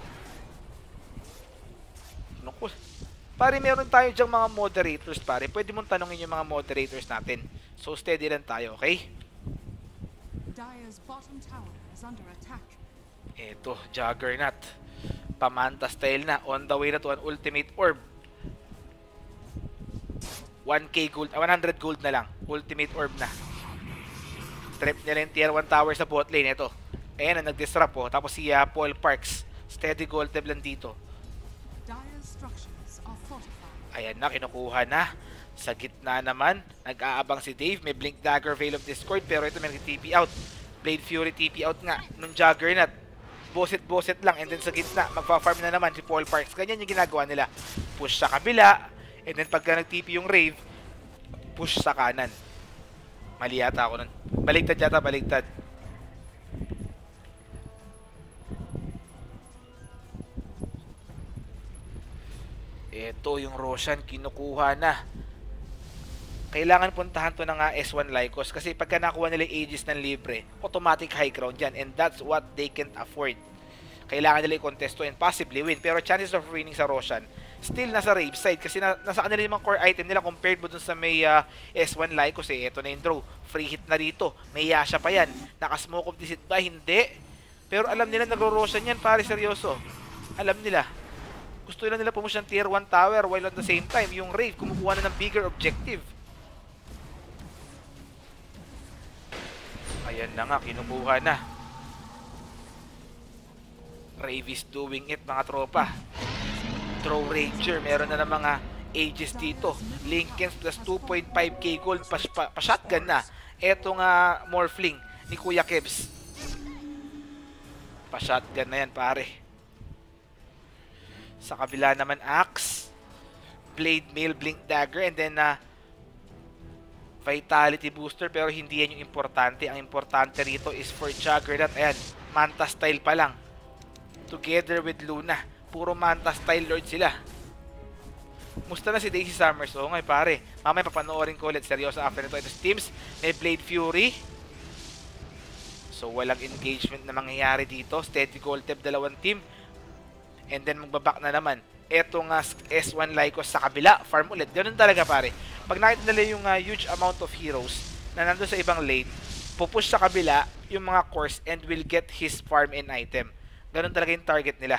Naku. Pare, meron tayo dyang mga moderators, pare. Pwede mong tanongin yung mga moderators natin. So, steady lang tayo, okay? Dire's bottom tower is under attack. Eto, Juggernaut. Pamanta style na. On the way na to an ultimate orb. one K gold, uh, one hundred gold na lang. Ultimate orb na. Trip nila yung tier one tower sa bot lane. Ito. Ayan na, nag-disrupt po. Tapos si uh, Paul Parks. Steady gold tab lang dito. Dire's structures are fortified. Ayan na, kinukuha na. Sa gitna naman, nag-aabang si Dave. May Blink Dagger, Veil of Discord. Pero ito may nag-T P out. Blade Fury T P out nga nung Juggernaut. Boset-boset lang, and then sa gitna, magpa-farm na naman si Paul Parks. Ganyan yung ginagawa nila. Push sa kabila, and then pagka nag-T P yung Rave, push sa kanan. Mali yata ako nun. Baligtad yata, baligtad. Ito yung Roshan, kinukuha na. Kailangan puntahan to ng uh, S one Lycos kasi pagka nakuha nila yung Aegis ng libre, automatic high ground yan, and that's what they can't afford. Kailangan nila i-contest to and possibly win, pero chances of winning sa Roshan still nasa Rave side kasi na, nasa kanila yung mga core item nila compared mo dun sa may uh, S one Lycos. Eh, eto na yung draw, free hit na dito, may Yasha pa yan, naka-smoke of deceit ba? Hindi, pero alam nila nagro-Roshan yan, pare, seryoso. Alam nila, gusto nila nila pumush ng tier one tower while on the same time yung Rave kumukuha na ng bigger objective. Ayan na nga, kinukuha na. Rave is doing it, mga tropa. Throw Ranger, meron na ng mga Aegis dito. Linkens plus two point five K gold, pa-shotgun na. Eto nga Morphling ni Kuya Kebs. Pa-shotgun na yan, pare. Sa kabila naman, Axe, Blade Mail, Blink Dagger, and then na uh, Vitality Booster, pero hindi yan yung importante. Ang importante rito is for Juggernaut. Ayan, Manta style pa lang. Together with Luna. Puro Manta style lord sila. Musta na si Daisy Summers? Oo nga, pare. Mamaya papanoorin ko ulit. Seryoso after nito. Ito si Teams. May Blade Fury. So, walang engagement na mangyayari dito. Steady gold tab, dalawang team. And then, magbaback na naman. Etong uh, S one Lycos sa kabila. Farm ulit. Ganun talaga, pare. Pag nakita nila yung uh, huge amount of heroes na nandun sa ibang lane, pupush sa kabila yung mga cores and will get his farm and item. Ganun talaga yung target nila.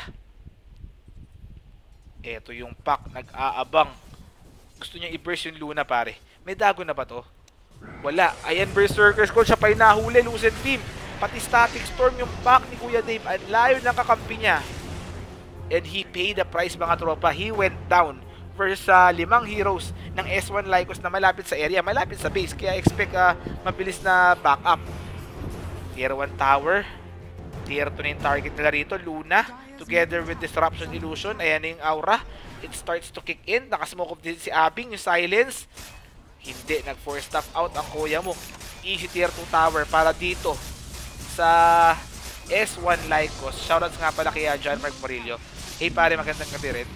Eto yung pack, nag-aabang. Gusto niya i-burst yung Luna, pare. May dago na ba to? Wala. Ayan, Berserker Skull. Siya pa yung nahuli. Lucent Beam. Pati Static Storm yung pack ni Kuya Dave. Ang layo ng kakampi niya. And he paid the price, mga tropa. He went down versus uh, limang heroes ng S one Lycos na malapit sa area, malapit sa base. Kaya expect uh, mabilis na backup. Tier one tower. Tier two na yung target nila rito. Luna, together with Disruption Illusion. Ayan na yung aura. It starts to kick in. Nakasmoke of si Abing, yung silence. Hindi, nag-force stuff out ang kuya mo. Easy tier two tower para dito sa S one Lycos. Shoutouts nga pala kay uh, John Mark Murillo. Hey pare, magandang gabi rin.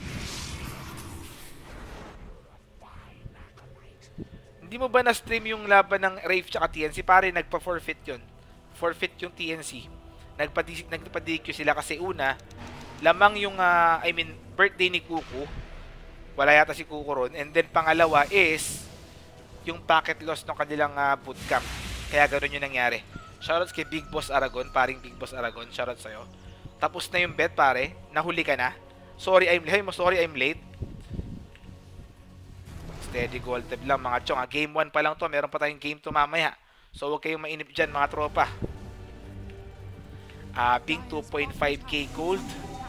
Hindi mo ba na-stream yung laban ng Rave tsaka T N C? Pare, nagpa-forfeit yun. Forfeit yung T N C. Nagpa-D Q sila kasi una, lamang yung, uh, I mean, birthday ni Kuku. Wala yata si Kuku ron. And then pangalawa is, yung packet loss ng kanilang uh, bootcamp. Kaya ganoon yung nangyari. Shoutouts kay Big Boss Aragon, paring Big Boss Aragon. Shoutouts sa'yo. Tapos na yung bet, pare. Nahuli ka na. Sorry, I'm late. Sorry, I'm late. Steady gold tab lang, mga chong. Game one pa lang to. Meron pa tayong game two mamaya. So, huwag kayong mainip dyan, mga tropa. Abing two point five K gold.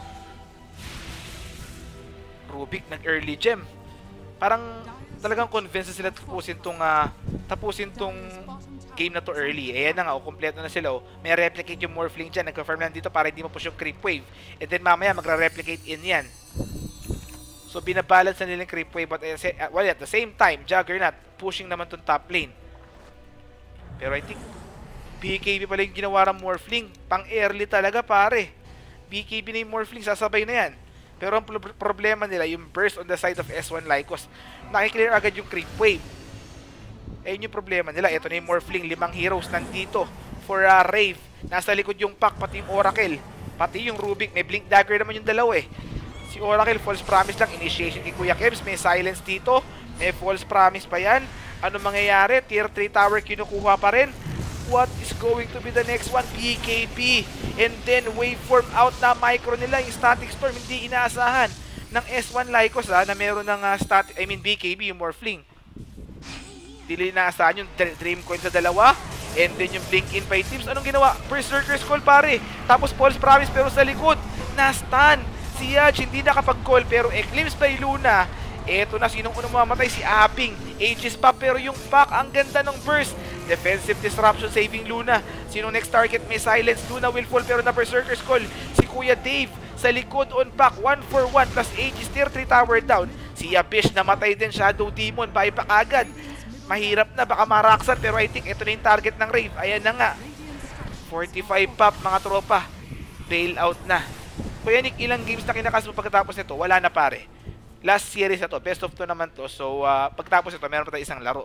Rubik, nag-early gem. Parang talagang convinced sila tapusin tong, uh, tapusin tong game na to early. Ayan na nga, o, kompleto na sila. O. May replicate yung Morphling dyan. Nag-confirm lang dito para hindi mapush yung creep wave. And then mamaya, magra-replicate in yan. So, binabalance na nilang creep wave. But uh, well, at the same time, Juggernaut pushing naman tong top lane. Pero I think B K B pala yung ginawa ng Morphling. Pang-early talaga, pare. B K B na yung Morphling. Sasabay na yan. Pero ang pro- problema nila, yung burst on the side of S one Lycos, nakiklear agad yung creep wave. Ayun yung problema nila. Ito na yung Morphling, limang heroes nandito for uh, Rave. Nasa likod yung Pac, pati yung Oracle, pati yung Rubik. May Blink Dagger naman yung dalawa eh. Si Oracle, false promise lang. Initiation kay Kuya Kebs, may silence dito. May false promise pa yan. Ano mangyayari? Tier three tower kinukuha pa rin. What is going to be the next one? B K B. And then waveform out na micro nila. Yung Static Storm, hindi inaasahan ng S one Lycos ha, na meron ng uh, static, I mean B K B, yung Morphling. Hindi inaasahan yung Dream Coin sa dalawa. And then yung Blink in by teams. Anong ginawa? Berserker's Call pare. Tapos false promise pero sa likod, na-stun. Si Yaj hindi nakapag-call pero Eclipse by Luna. Eto na, sinong unang mamatay? Si Aping. Aegis pa, pero yung Pac, ang ganda ng burst. Defensive disruption saving Luna. Sinong next target? May silence. Luna will fall pero na Berserker's Call. Si Kuya Dave sa likod on Pac. one for one plus Aegis. Tier three tower down. Si Abyss namatay din. Shadow Demon. Buyback agad. Mahirap na. Baka maraksan. Pero I think ito na yung target ng Rave. Ayan na nga. forty-five pop mga tropa. Bail out na. Kuya Nick, ilang games na kinakas mo pagkatapos nito? Wala na pare. Last series na to, best of two naman to. So, uh, pagtapos ito, meron pa tayo isang laro.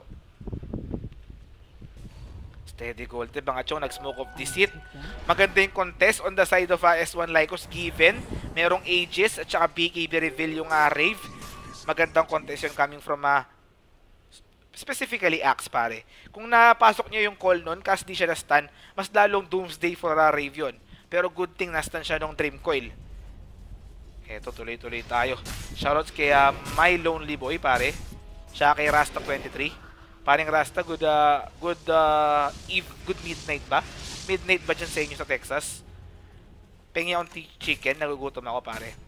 Steady gold. Mga chong, nag-smoke of deceit. Maganda yung contest on the side of uh, S one Lycos given. Merong Aegis at saka B K B reveal yung uh, Rave. Magandang contest yung coming from uh, specifically Axe pare. Kung napasok nyo yung call nun, kasi di siya na-stun, mas lalong doomsday for uh, Rave yun. Pero good thing na-stun siya nung Dream Coil. Eto, tuloy-tuloy tayo. Shoutouts kay uh, My Lonely Boy, pare. Siya kay Rasta twenty-three. Paring Rasta, good, uh, good, uh, eve, good midnight ba? Midnight ba dyan sa inyo sa Texas? Pengi akong chicken, nagugutom ako, pare.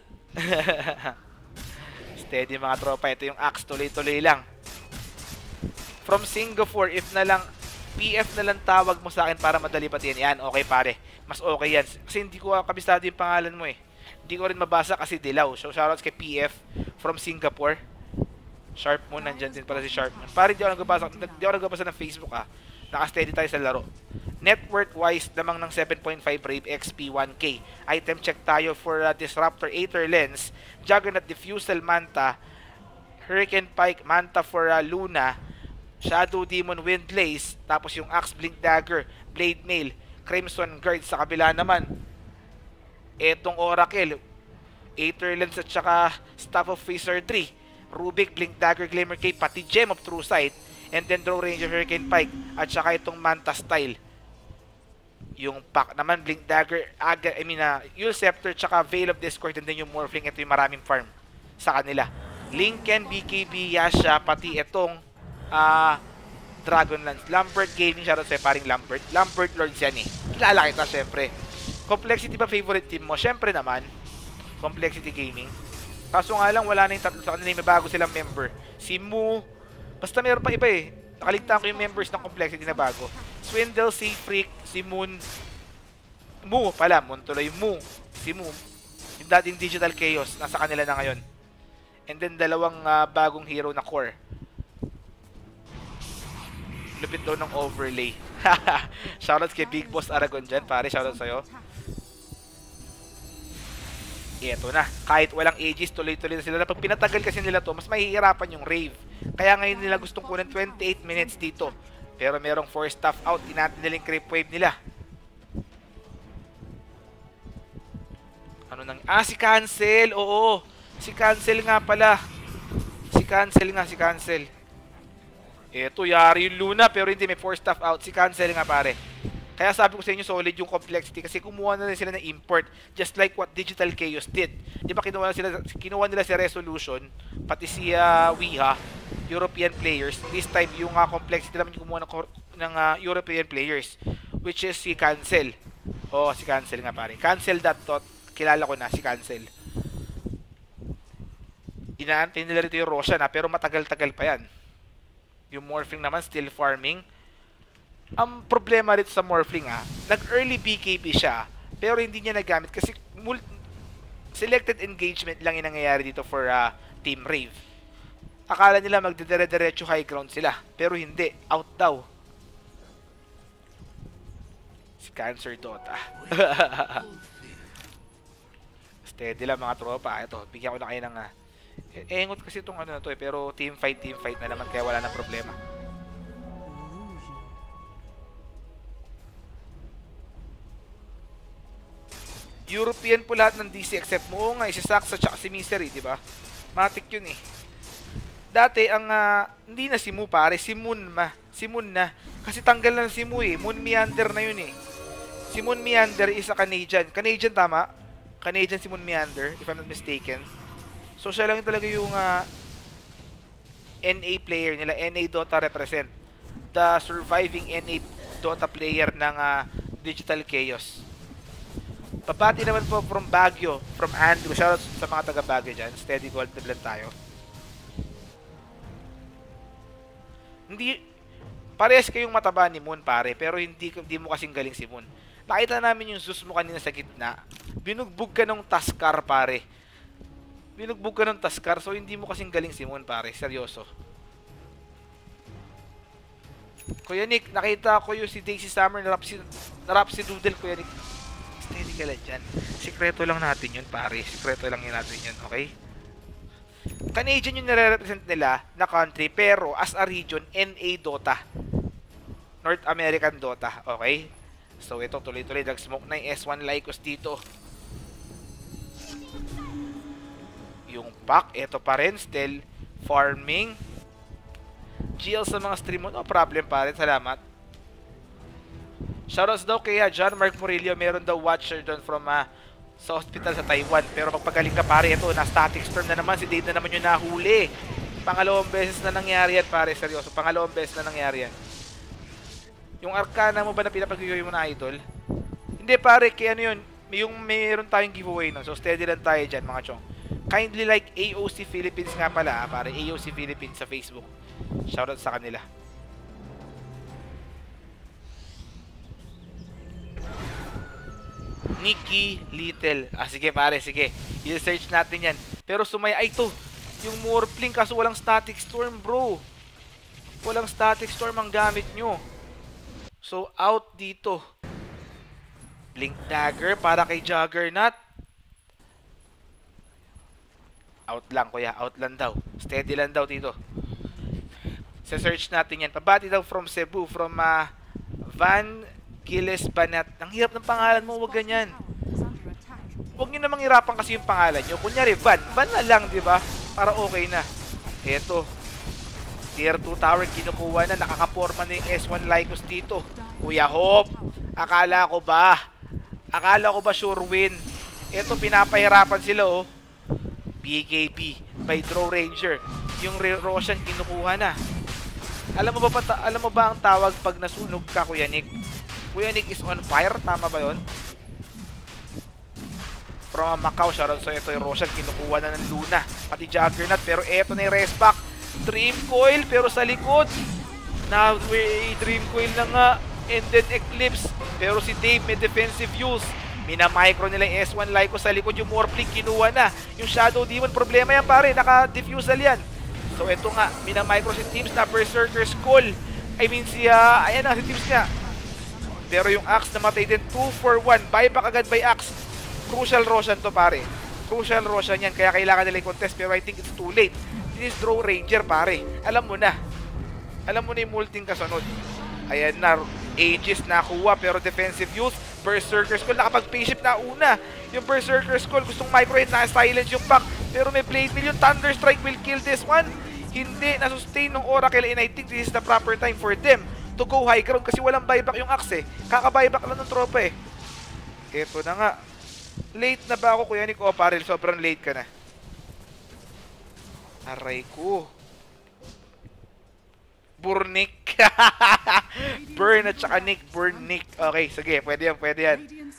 Steady mga tropa. Ito yung Axe, tuloy-tuloy lang. From Singapore, if na lang, P F na lang tawag mo sa akin para madali pati yan. Yan, okay pare. Mas okay yan. Kasi hindi ko kabisado yung pangalan mo eh. Hindi ko rin mabasa kasi dilaw. So, shoutouts kay P F from Singapore. Sharp Moon, nandyan din pala si Sharp Moon. Parang di ako nagbabasa, di ako nagbabasa ng Facebook ha. Naka-steady tayo sa laro. Net worth wise, lamang ng seven point five Brave X P one K. Item check tayo for uh, Disruptor Aether Lens, Juggernaut Diffusal Manta, Hurricane Pike Manta for uh, Luna, Shadow Demon Wind Blaze, tapos yung Axe Blink Dagger, Blade Mail, Crimson Guard sa kabila naman. Etong Oracle, Aether Lens at saka Staff of Phaser three, Rubik, Blink Dagger, Glimmer Cape, pati Gem of True Sight, and then Draw Ranger, Hurricane Pike, at saka itong Manta Style. Yung Pac naman, Blink Dagger, Aga, I mean, uh, Yule Scepter, tsaka Veil of Discord, and then yung Morphling, ito yung maraming farm sa kanila. Lincoln, B K B, Yasha, pati itong uh, Dragonlance. Lambert Gaming, shoutout sa'yo, paring Lambert. Lambert Lords yan eh. Kilala kita, syempre. Complexity ba favorite team mo? Syempre naman, Complexity Gaming. Kaso nga lang, wala na yung tatlo sa kanila. May bago silang member. Si Mu. Basta meron pa iba eh. Nakaligtaan ko yung members ng Complexity na bago. Swindle, si Freak, si Moon. Mu pala. Moon tuloy. Mu. Si Mu. Yung dating Digital Chaos. Nasa kanila na ngayon. And then, dalawang uh, bagong hero na core. Lupit daw ng overlay. Shoutouts kay Big Boss Aragon dyan. Pare, shoutout sa'yo. Eto na, kahit walang Aegis, tuloy-tuloy na sila. Pag pinatagal kasi nila to, mas mahihirapan yung Rave. Kaya ngayon nila gustong kunin twenty-eight minutes dito. Pero merong four staff out, tinatin nila yung creep wave nila. Ano nang... Ah, si Cancel! Oo, si Cancel nga pala. Si Cancel nga, si Cancel. Eto, yari yung Luna, pero hindi, may four staff out. Si Cancel nga pare. Kaya sabi ko sa inyo, solid yung Complexity kasi kumuha na rin sila ng import just like what Digital Chaos did. Di ba kinuha, sila, kinuha nila si Resolution, pati si uh, Wiha, European players. This time, yung uh, Complexity naman yung kumuha ng, ng uh, European players, which is si Cancel. Oh, si Cancel nga pare. Cancel that thought. Kilala ko na, si Cancel. Inaantay nila rito yung Roshan na, pero matagal-tagal pa yan. Yung Morphling naman, still farming. Ang problema rito sa Morphling ah, nag-early B K B siya, pero hindi niya nagamit kasi selected engagement lang yung nangyayari dito for uh, Team Rave. Akala nila magdidire-diretso high ground sila, pero hindi, out daw. Si Cancer Dota. Steady lang mga tropa. Ito, bigyan ko na kayo ng... Uh, engot kasi itong ano na to eh. Pero team fight, team fight na naman. Kaya wala na problema. European po lahat ng D C except mo. Oo nga, si Saxa at si Misery, di ba? Matic yun eh. Dati, ang uh, hindi na si Mu pare, si Moon ma. Si Moon na. Kasi tanggal na si Mu eh. Moon Meander na yun eh. Si Moon Meander is a Canadian. Canadian tama? Canadian si Moon Meander, if I'm not mistaken. So siya lang talaga yung uh, N A player nila. N A Dota represent. The surviving N A Dota player ng uh, Digital Chaos. Papati naman po from Baguio, from Andrew. Shoutout sa mga taga Baguio dyan. Steady gold medal tayo. Hindi, parehas kayong mataba ni Moon pare, pero hindi, hindi mo kasing galing si Moon. Nakita namin yung Zeus mo kanina sa gitna. Binugbog ka ng Taskar pare. Binugbog ka ng Taskar, so hindi mo kasing galing si Moon pare. Seryoso. Kuya Nick, nakita ko yung si Daisy Summer narap si, narap si Doodle, Kuya Nick. Steady ka lang dyan. Sikreto lang natin yun pare. Sikreto lang yun natin yun, okay? Canadian yung nare-represent nila na country, pero as a region, N A Dota. North American Dota, okay? So ito, tuloy-tuloy, nag-smoke na yung S one Lycos dito. Yung pack, ito pa rin, still farming. G L sa mga stream mo, no problem pa rin, salamat. Shoutouts daw kaya John Mark Murillo, meron daw watcher doon from uh, sa hospital sa Taiwan. Pero pagpagaling ka pare, ito, na static storm na naman, si Dave na naman yung nahuli. Pangalawang beses na nangyari yan pare, seryoso, pangalawang beses na nangyari yan. Yung Arcana mo ba na pinapag-giveaway mo na idol? Hindi pare, kaya ano yun, yung mayroon tayong giveaway no? So steady lang tayo dyan mga chong. Kindly like A O C Philippines nga pala, ah, pare, A O C Philippines sa Facebook. Shoutout sa kanila. Nikki Little. Ah, sige pare, sige. I-search natin yan. Pero sumaya, ay to, yung Morphling kaso walang static storm bro. Walang static storm ang gamit nyo. So, out dito. Blink Dagger para kay Juggernaut. Out lang, kuya. Out lang daw. Steady lang daw dito. Sa search natin yan. Pabati daw from Cebu. From uh, Van Giles Banat. Ang hirap ng pangalan mo. Huwag ganyan. Huwag nyo namang hirapan kasi yung pangalan nyo. Kunyari, Van. Van na lang, di ba? Para okay na. Eto. Tier two tower kinukuha na, nakakaporma na yung S one Lycos dito. Kuya Hope, akala ko ba? Akala ko ba sure win? Ito, pinapahirapan sila oh. B K B by Draw Ranger. Yung Roshan kinukuha na. Alam mo ba, pa, alam mo ba ang tawag pag nasunog ka, Kuya Nick? Kuya Nick is on fire, tama ba yun? From Macau, shoutout so ito yung Roshan, kinukuha na ng Luna. Pati Juggernaut, pero eto na yung Resback. Dream Coil, pero sa likod na Dream Coil na nga, and then Eclipse, pero si Dave may defensive use. Mina-micro nila yung S one Lycos sa likod, yung Morphling kinuha na. Yung Shadow Demon, problema yan pare, naka-diffusal yan. So ito nga, mina-micro si Teams na Berserker Skull. I mean si, uh, ayan na, si Teams nga. Pero yung Axe namatay din, two for one, buyback agad by Axe. Crucial Roshan to pare. Crucial Roshan yan, kaya kailangan nila i-contest, pero I think it's too late. This is Draw Ranger pare. Alam mo na. Alam mo na yung multing kasunod. Ayan na. Aegis nakuha pero defensive use. Berserker Skull nakapag-payship na una. Yung Berserker Skull gustong micro-hit na silence yung pack. Pero may Blade Mill. Yung Thunder Strike will kill this one. Hindi na-sustain ng Oracle and I think this is the proper time for them to go high ground kasi walang buyback yung Axe eh. Kaka-buyback lang ng tropa eh. Eto na nga. Late na ba ako Kuya Nick? O pare, sobrang late ka na. Aray ko. Burnick. Burn at saka Nick. Burnick. Okay, sige. Pwede yan, pwede yan.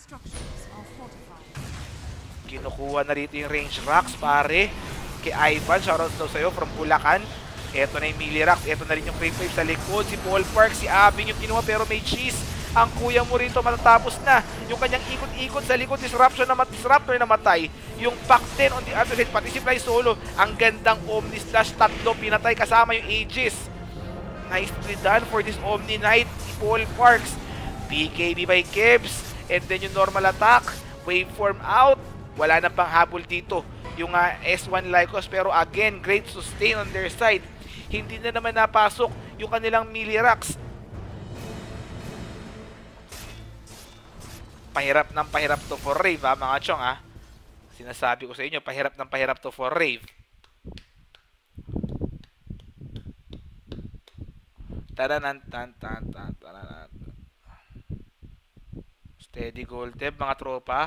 Kinukuha na rito yung range rocks, pare. Kay Ivan, shoutout daw sa'yo from Bulacan. Eto na yung melee rocks. Eto na rin yung crate wave sa likod. Si Paul Park, si Abing yung kinuha pero may cheese. Ang kuya mo rito matatapos na. Yung kanyang ikot-ikot sa likod, disruption na disruptor na matay. Yung Pac ten on the other side, pati si Fly Solo. Ang gandang Omni Slash, tatlo pinatay kasama yung Aegis. Nicely done for this Omni Knight, Paul Parks. B K B by Kebs. And then yung normal attack, waveform out. Wala na pang habol dito yung uh, S one Lycos, pero again, great sustain on their side. Hindi na naman napasok yung kanilang Milirex. Pahirap ng pahirap to for Rave, ha, mga chong, ha. Sinasabi ko sa inyo, pahirap ng pahirap to for Rave. Taranan, tan, tan, tan, taranan. Steady gold teb, mga tropa.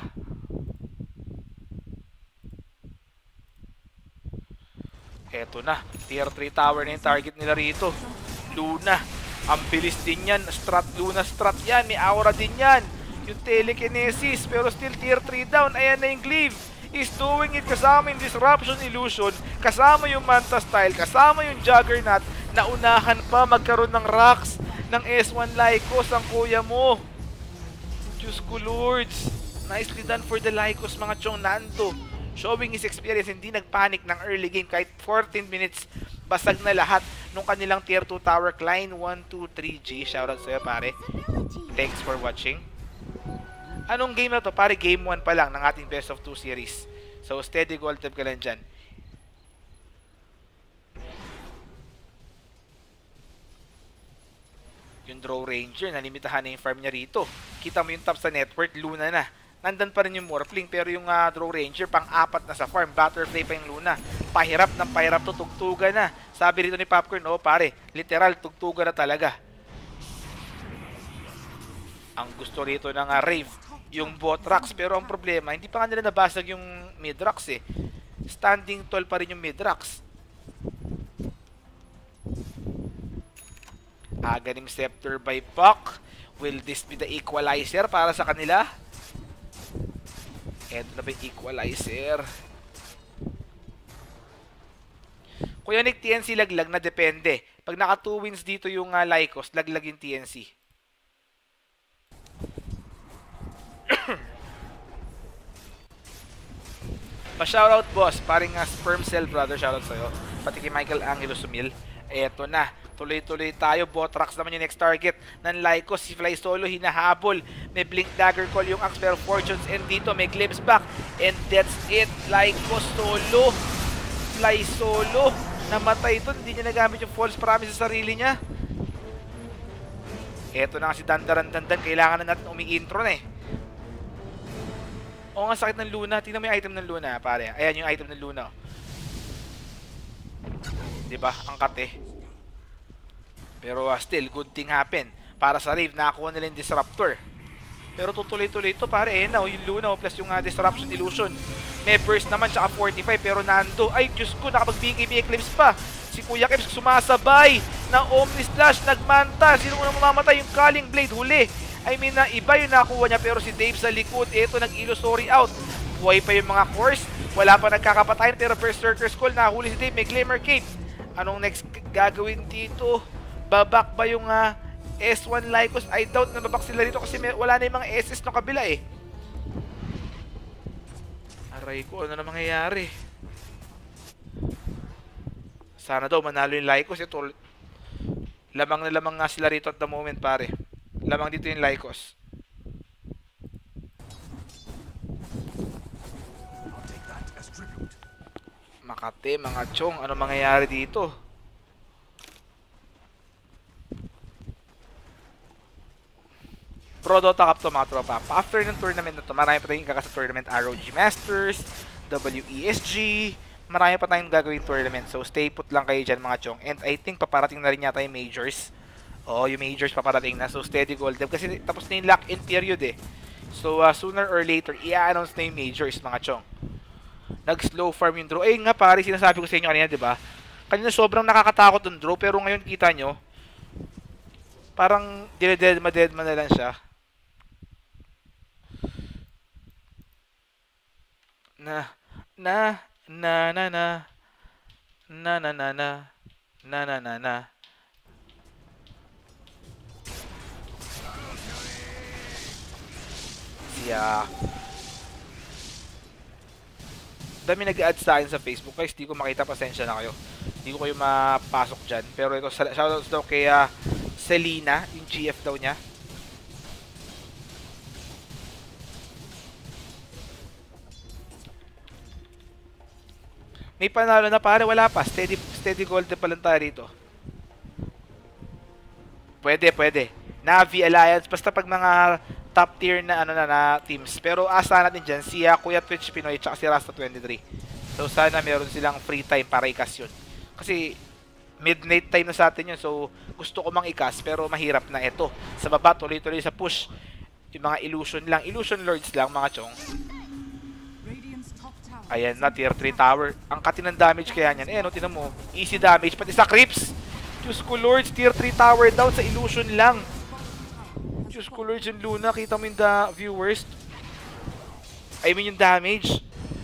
Eto na, tier three tower na yung target nila rito. Luna, ang bilis din yan. Strat, Luna strat yan, may aura din yan. Yung telekinesis, pero still tier three down. Ayan na yung Glaive. He's doing it kasama yung Disruption Illusion, kasama yung Manta Style, kasama yung Juggernaut. Naunahan pa magkaroon ng rocks ng S one Lycos ang kuya mo. Diyos ko Lords. Nicely done for the Lycos, mga chong. Nando showing his experience, hindi nagpanic ng early game. Kahit fourteen minutes, basag na lahat nung kanilang tier two tower. Klein one two three G, shoutout sa'yo pare. Thanks for watching. Anong game na to? Pare, game one pa lang ng ating best of two series. So, steady gold tip ka lang dyan. Yung Draw Ranger, nalimitahan na yung farm niya rito. Kita mo yung top sa network, Luna na. Nandan pa rin yung Morphling, pero yung uh, Draw Ranger, pang-apat na sa farm. Butterfly pa yung Luna. Pahirap ng pahirap to, tugtuga na. Sabi rito ni Popcorn, oh pare, literal, tugtuga na talaga. Ang gusto rito ng uh, Rave, yung Botrax, pero ang problema, hindi pa nga nila nabasag yung Midrax eh. Standing tall pa rin yung Midrax. Aghanim Scepter by Puck. Will this be the equalizer para sa kanila? Eto na ba yung equalizer? Kuya Nick, T N C laglag na, depende. Pag naka two wins dito yung uh, Lycos, laglag yung T N C. Pa-shoutout boss, paring uh, Sperm Cell brother, shoutout sa'yo. Pati kay Michael Angelo Sumil. Eto na, tuloy-tuloy tayo. Botrax naman yung next target ng Lycos. Si Fly Solo hinahabol. May Blink Dagger Call yung Axe, pero Fortune's End dito. May Glimpse back. And that's it. Lycos solo. Fly Solo. Namatay ito. Hindi niya nagamit yung False Promise sa sarili niya. Eto na kasi dandaran-dandan. Kailangan na natin umi-intro na eh. Oo nga, sakit ng Luna. Tingnan mo yung item ng Luna, pare. Ayan yung item ng Luna. Diba? Ang kate. Pero uh, still, good thing happen. Para sa Rave, nakakuha nila yung Disruptor. Pero tutuloy-tuloy ito, pare. Eh, na, yung Luna plus yung uh, Disruption Illusion. May burst naman, tsaka forty-five. Pero nando. Ay, Diyos ko, nakapag-B K B Eclipse pa. Si Kuya Kips sumasabay ng Omni Slash. Nagmanta. Sino unang mamamatay? Yung Culling Blade. Huli. I mean, na iba yung nakuha niya, pero si Dave sa likod, eto, nag-illusory out. Buhay pa yung mga course, wala pa nagkakapatayin, pero Berserker's Call, nahuli si Dave, may Glimmer Cape. Anong next gagawin dito? Babak ba yung uh, S one Lycos? I doubt na babak sila dito kasi may, wala na yung mga S S no kabila eh. Aray ko, ano na mangyayari? Sana daw manalo yung Lycos. Ito, lamang na lamang nga sila rito at the moment, pare. Lamang dito yung Lycos. Makate, mga chong, ano mangyayari dito? Pro Dota Cup to, mga tropa. After ng tournament na to, marami pa tayong kakasa tournament. R O G Masters, W E S G, marami pa tayong gagawin tournament. So stay put lang kayo dyan, mga chong. And I think paparating na rin yata yung majors. Oo, yung majors paparating na. So, steady gold dev. Kasi tapos na yung lock-in period eh. So, uh, sooner or later, i-announce na yung majors, mga chong. Nag-slow farm yung draw. Eh nga pare, sinasabi ko sa inyo kanina, di ba? Kanina sobrang nakakatakot yung draw. Pero ngayon, kita nyo, parang dire-deadma-deadma na lang siya. Na, na, na, na, na, na, na, na, na, na, na, na, na. Yeah. Dami nag-add sa akin sa Facebook guys, di ko makita, pasensya na kayo. Di ko kayo mapasok dyan. Pero ito, shoutouts daw kay uh, Selena, yung G F daw niya. May panalo na pare, wala pa. Steady, steady gold pa lang tayo rito. Pwede, pwede. Navi Alliance, basta pag mga top tier na ano na, na teams. Pero asa natin dyan, siya, Kuya Twitch Pinoy, tsaka si Rasta twenty-three. So sana meron silang free time para ikas yun. Kasi midnight time na sa atin yun, so gusto ko mang ikas pero mahirap na ito. Sa baba, tuloy-tuloy sa push. Yung mga illusion lang, illusion lords lang mga chong. Ayan na, tier three tower. Ang katinang damage kaya niyan. Eh, no, tinan mo. Easy damage, pati sa creeps. Diyos ko lords, tier three tower down sa illusion lang. Diyos ko lords, yung Luna. Kita mo yung da viewers. I mean yung damage.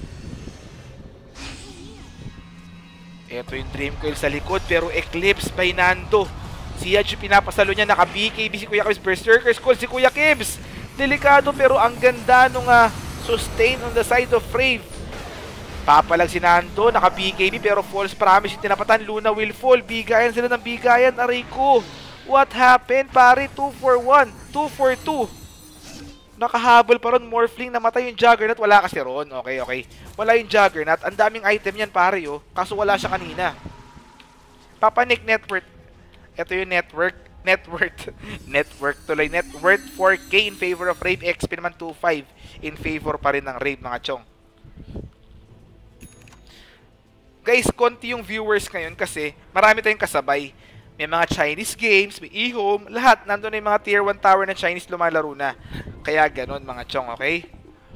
Ito yung Dream Coil sa likod, pero Eclipse by Nando. Si Yaj yung pinapasalo niya, naka-B K B si Kuya Kibs. Berserker's Call si Kuya Kibs. Delikado, pero ang ganda nung uh, sustain on the side of Brave. Papalag si Nando, naka-B K B pero false promise yung tinapatan. Luna will fall, bigayan sila ng bigayan. Aray ko, what happened pare? two for one, two for two. Nakahabol pa ron, Morphling, namatay yung Juggernaut. Wala kasi ron, okay, okay. Wala yung Juggernaut, ang daming item yan pare oh. Kaso wala siya kanina. Papanik network. Ito yung network, network, network tuloy. Network four K in favor of Rave. X P naman two five in favor pa rin ng Rave mga chong. Guys, konti yung viewers ngayon kasi marami tayong kasabay. May mga Chinese games, may e-home, lahat. Nandun na yung mga tier one tower na Chinese lumalaro na. Kaya ganun mga chong, okay?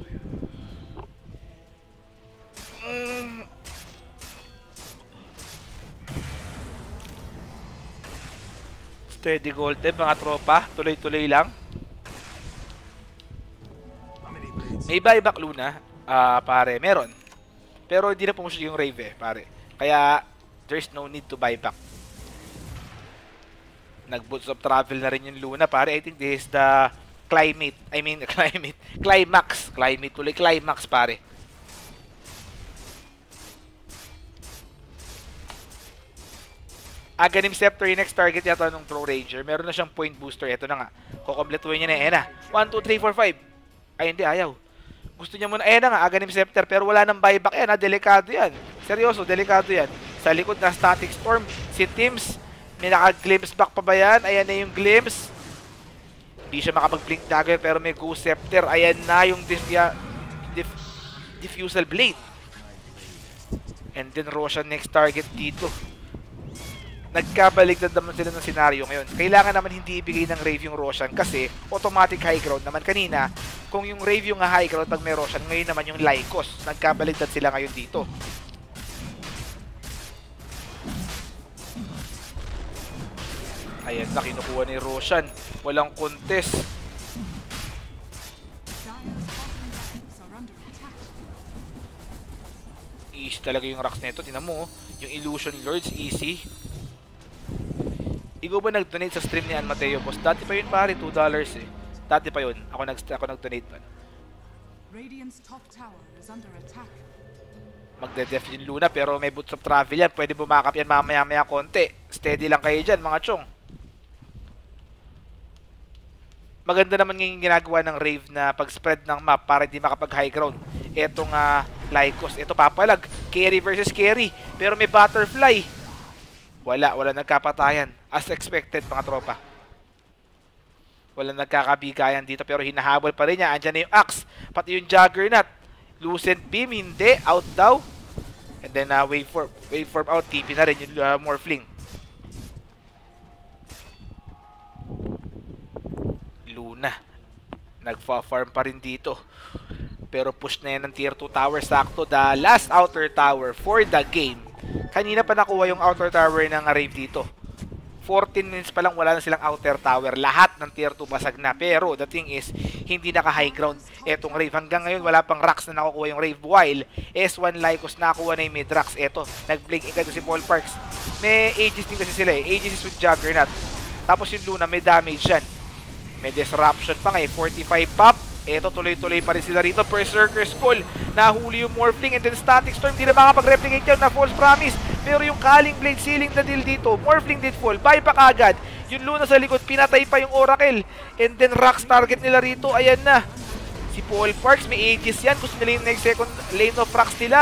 Mm. Steady gold eh, mga tropa. Tuloy-tuloy lang. May buyback Luna. Ah, uh, pare, meron. Pero hindi na pumusok yung Rave eh, pare. Kaya, there's no need to buy back. Nag-boots of travel na rin yung Luna, pare. I think this is the climate. I mean, climate. Climax. Climate tuloy. Climax, pare. Aghanim Scepter yung next target yata nung Pro Ranger. Meron na siyang point booster. Ito na nga. Kukompletuhin niya na. Ayan na. one, two, three, four, five. Ay, hindi. Ayaw. Gusto niya muna, ayan na nga, Aghanim Scepter, pero wala nang buyback yan, ha, delikado yan. Seryoso, delikado yan. Sa likod na Static Storm, si Tims, may naka-glimpse back pa ba yan? Ayan na yung glimpse. Hindi siya makapag-blink dagger, pero may Ghost Scepter. Ayan na yung dif dif Diffusal Blade. And then Roshan next target dito. Nagkabaligtad naman sila ng senaryo ngayon. Kailangan naman hindi ibigay ng Rave yung Roshan kasi automatic high ground naman kanina. Kung yung Rave yung high ground pag may Roshan, ngayon naman yung Lycos. Nagkabaligtad sila ngayon dito. Ayan na, kinukuha ni Roshan. Walang contest. Easy talaga yung rocks nito. Tingnan mo, yung Illusion Lords, easy. Ikaw ba nag-donate sa stream ni An Mateo, boss? Dati pa yun pare, two dollars eh. Dati pa yun. Ako nag-donate pa. Radiant's top tower is under attack. Magde-def yung Luna pero may boots of travel yan. Pwede bumakap yan mamaya-maya konti. Steady lang kayo dyan mga chong. Maganda naman yung ginagawa ng Rave na pag-spread ng map para hindi makapag-high ground. Etong uh, Lycos. Ito papalag. Carry versus carry. Pero may butterfly. Wala. Wala nagkapatayan. As expected mga tropa. Wala nagkakabigayan dito pero hinahabol pa rin niya. Andyan na yung Axe. Pati yung Juggernaut. Lucent Beam. Hindi. Out daw. And then uh, waveform. Waveform out. T P na rin yung uh, Morphling. Luna. Nagfa-farm pa rin dito. Pero push na yan ng tier two tower. Sakto. The last outer tower for the game. Kanina pa nakuha yung outer tower ng Rave dito. fourteen minutes pa lang wala na silang outer tower. Lahat ng tier two basag na. Pero the thing is, hindi naka-high ground etong Rave. Hanggang ngayon wala pang rocks na nakukuha yung Rave. While S one Lycos nakuha na yung mid-rocks. Eto, nag-blink agad si Paul Parks. May Aegis din kasi sila eh. Aegis is with Juggernaut. Tapos yung Luna may damage yan. May disruption pa nga eh. forty-five pop. Eto, tuloy-tuloy pa rin sila rito. Berserker's Call. Nahuli yung Morphling. And then Static Storm. Di na makapag-replicate yan na false promise. Pero yung Culling Blade sealing na deal dito. Morphling did fall. Buyback agad. Yung Luna sa likod. Pinatay pa yung Oracle. And then Rocks target nila rito. Ayan na. Si Paul Parks. May Aegis yan. Gusto nila yung next second lane of Rocks nila.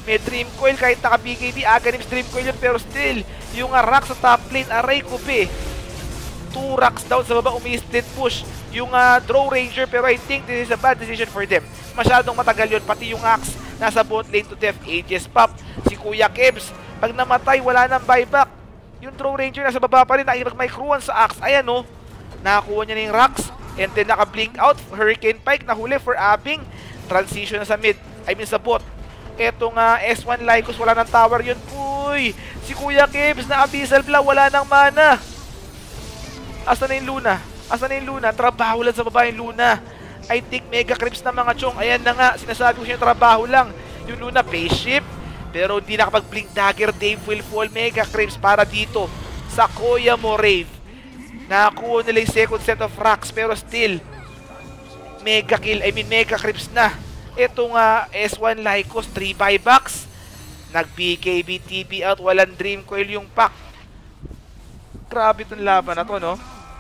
May Dream Coil kahit naka-B K B. Aghanims Dream Coil yun pero still, yung uh, Rax sa top lane, aray ko be. Two Rax down sa baba, umi-split push. Yung uh, Draw Ranger pero I think this is a bad decision for them. Masyadong matagal yun, pati yung Axe nasa bot lane to death. Aegis pop, si Kuya Kebs. Pag namatay, wala nang buyback. Yung Draw Ranger nasa baba pa rin, nakikipag-microan sa Axe. Ayan o, nakakuha niya na yung Rax. And then naka-blink out, Hurricane Pike, nahuli for Abing. Transition na sa mid, I mean sa bot. Etong uh, S one Lycos, wala ng tower yun. Uy, si Kuya Kebs na Abyssal Bla, wala ng mana. Asa na yung Luna? Asa na yung Luna? Trabaho lang sa baba yung Luna. I think mega creeps na mga chong. Ayan na nga, sinasabi ko siya trabaho lang. Yung Luna, spaceship. Pero hindi nakapag-blink dagger, Dave will fall. Mega creeps para dito sa Kuya mo, Rave. Nakakuha nila yung second set of racks, pero still, mega kill, I mean mega creeps na. Itong uh, S one Lycos, three buybacks. Nag-B K B T B out, walang Dream Coil yung pack. Grabe itong laban na to, no?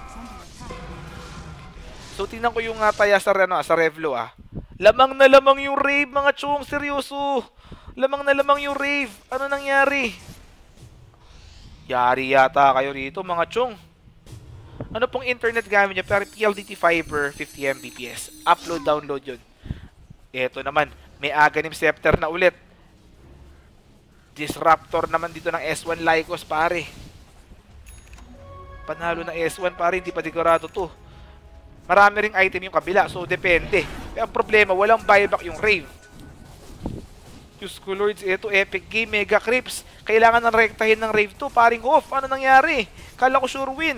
So, tingnan ko yung uh, taya sa, ano, sa Revlo, ah. Lamang na lamang yung Rave, mga chong. Seryoso. Lamang na lamang yung Rave. Ano nangyari? Yari yata kayo rito, mga chong. Ano pong internet gamit niya? Pero P L D T Fiber, fifty megabits. Upload, download yun. Eto naman, may Aghanim Scepter na ulit. Disruptor naman dito ng S one Lycos, pare. Panalo ng S one, pare, hindi pa sigurado to. Marami ring item yung kabila, so depende. Pero ang problema, walang buyback yung Rave. Diyos ko lords, ito epic game, mega creeps. Kailangan ng rektahin ng Rave to, paring off. Ano nangyari? Kala ko sure win.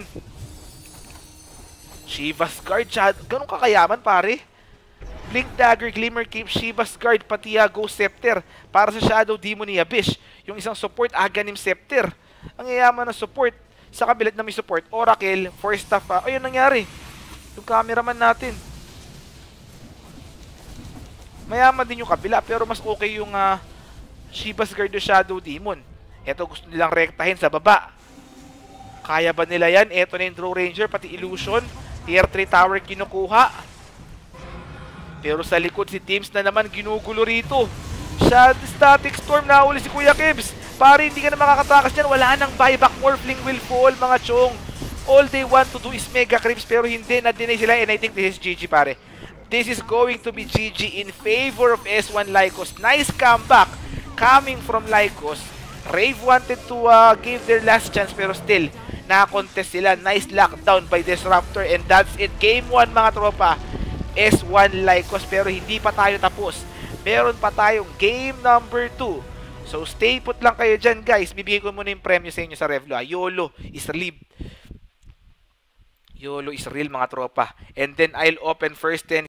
Shiva's Guard, ganun kakayaman, pare. Blink Dagger, Glimmer Cape, Shiva's Guard, pati uh, Ghost Scepter para sa Shadow Demon ni Abyss. Yung isang support, Aghanim Scepter. Ang yayaman ng support. Sa kabilat na may support, Oracle, four staff. Uh, ayun nangyari. Yung cameraman natin. Mayaman din yung kabila, pero mas okay yung uh, Shiva's Guard o Shadow Demon. Ito gusto nilang rektahin sa baba. Kaya ba nila yan? Ito na yung Draw Ranger, pati Illusion. Tier three tower kinukuha. Pero sa likod si Teams na naman ginugulo rito. Shadow Static Storm, nahuli si Kuya Kebs. Pare, hindi ka na makakatakas dyan. Wala nang buyback. Morphling will fall, mga chong. All they want to do is mega creeps, pero hindi, na-deny sila. And I think this is G G, pare. This is going to be G G in favor of S one Lycos. Nice comeback coming from Lycos. Rave wanted to uh, give their last chance, pero still, na-contest sila. Nice lockdown by Disruptor. And that's it. Game one, mga tropa. S one Lycos, pero hindi pa tayo tapos. Meron pa tayong game number two. So stay put lang kayo dyan, guys. Bibigay ko muna yung premyo sa inyo sa Revlo. YOLO is live. YOLO is real, mga tropa. And then I'll open first ten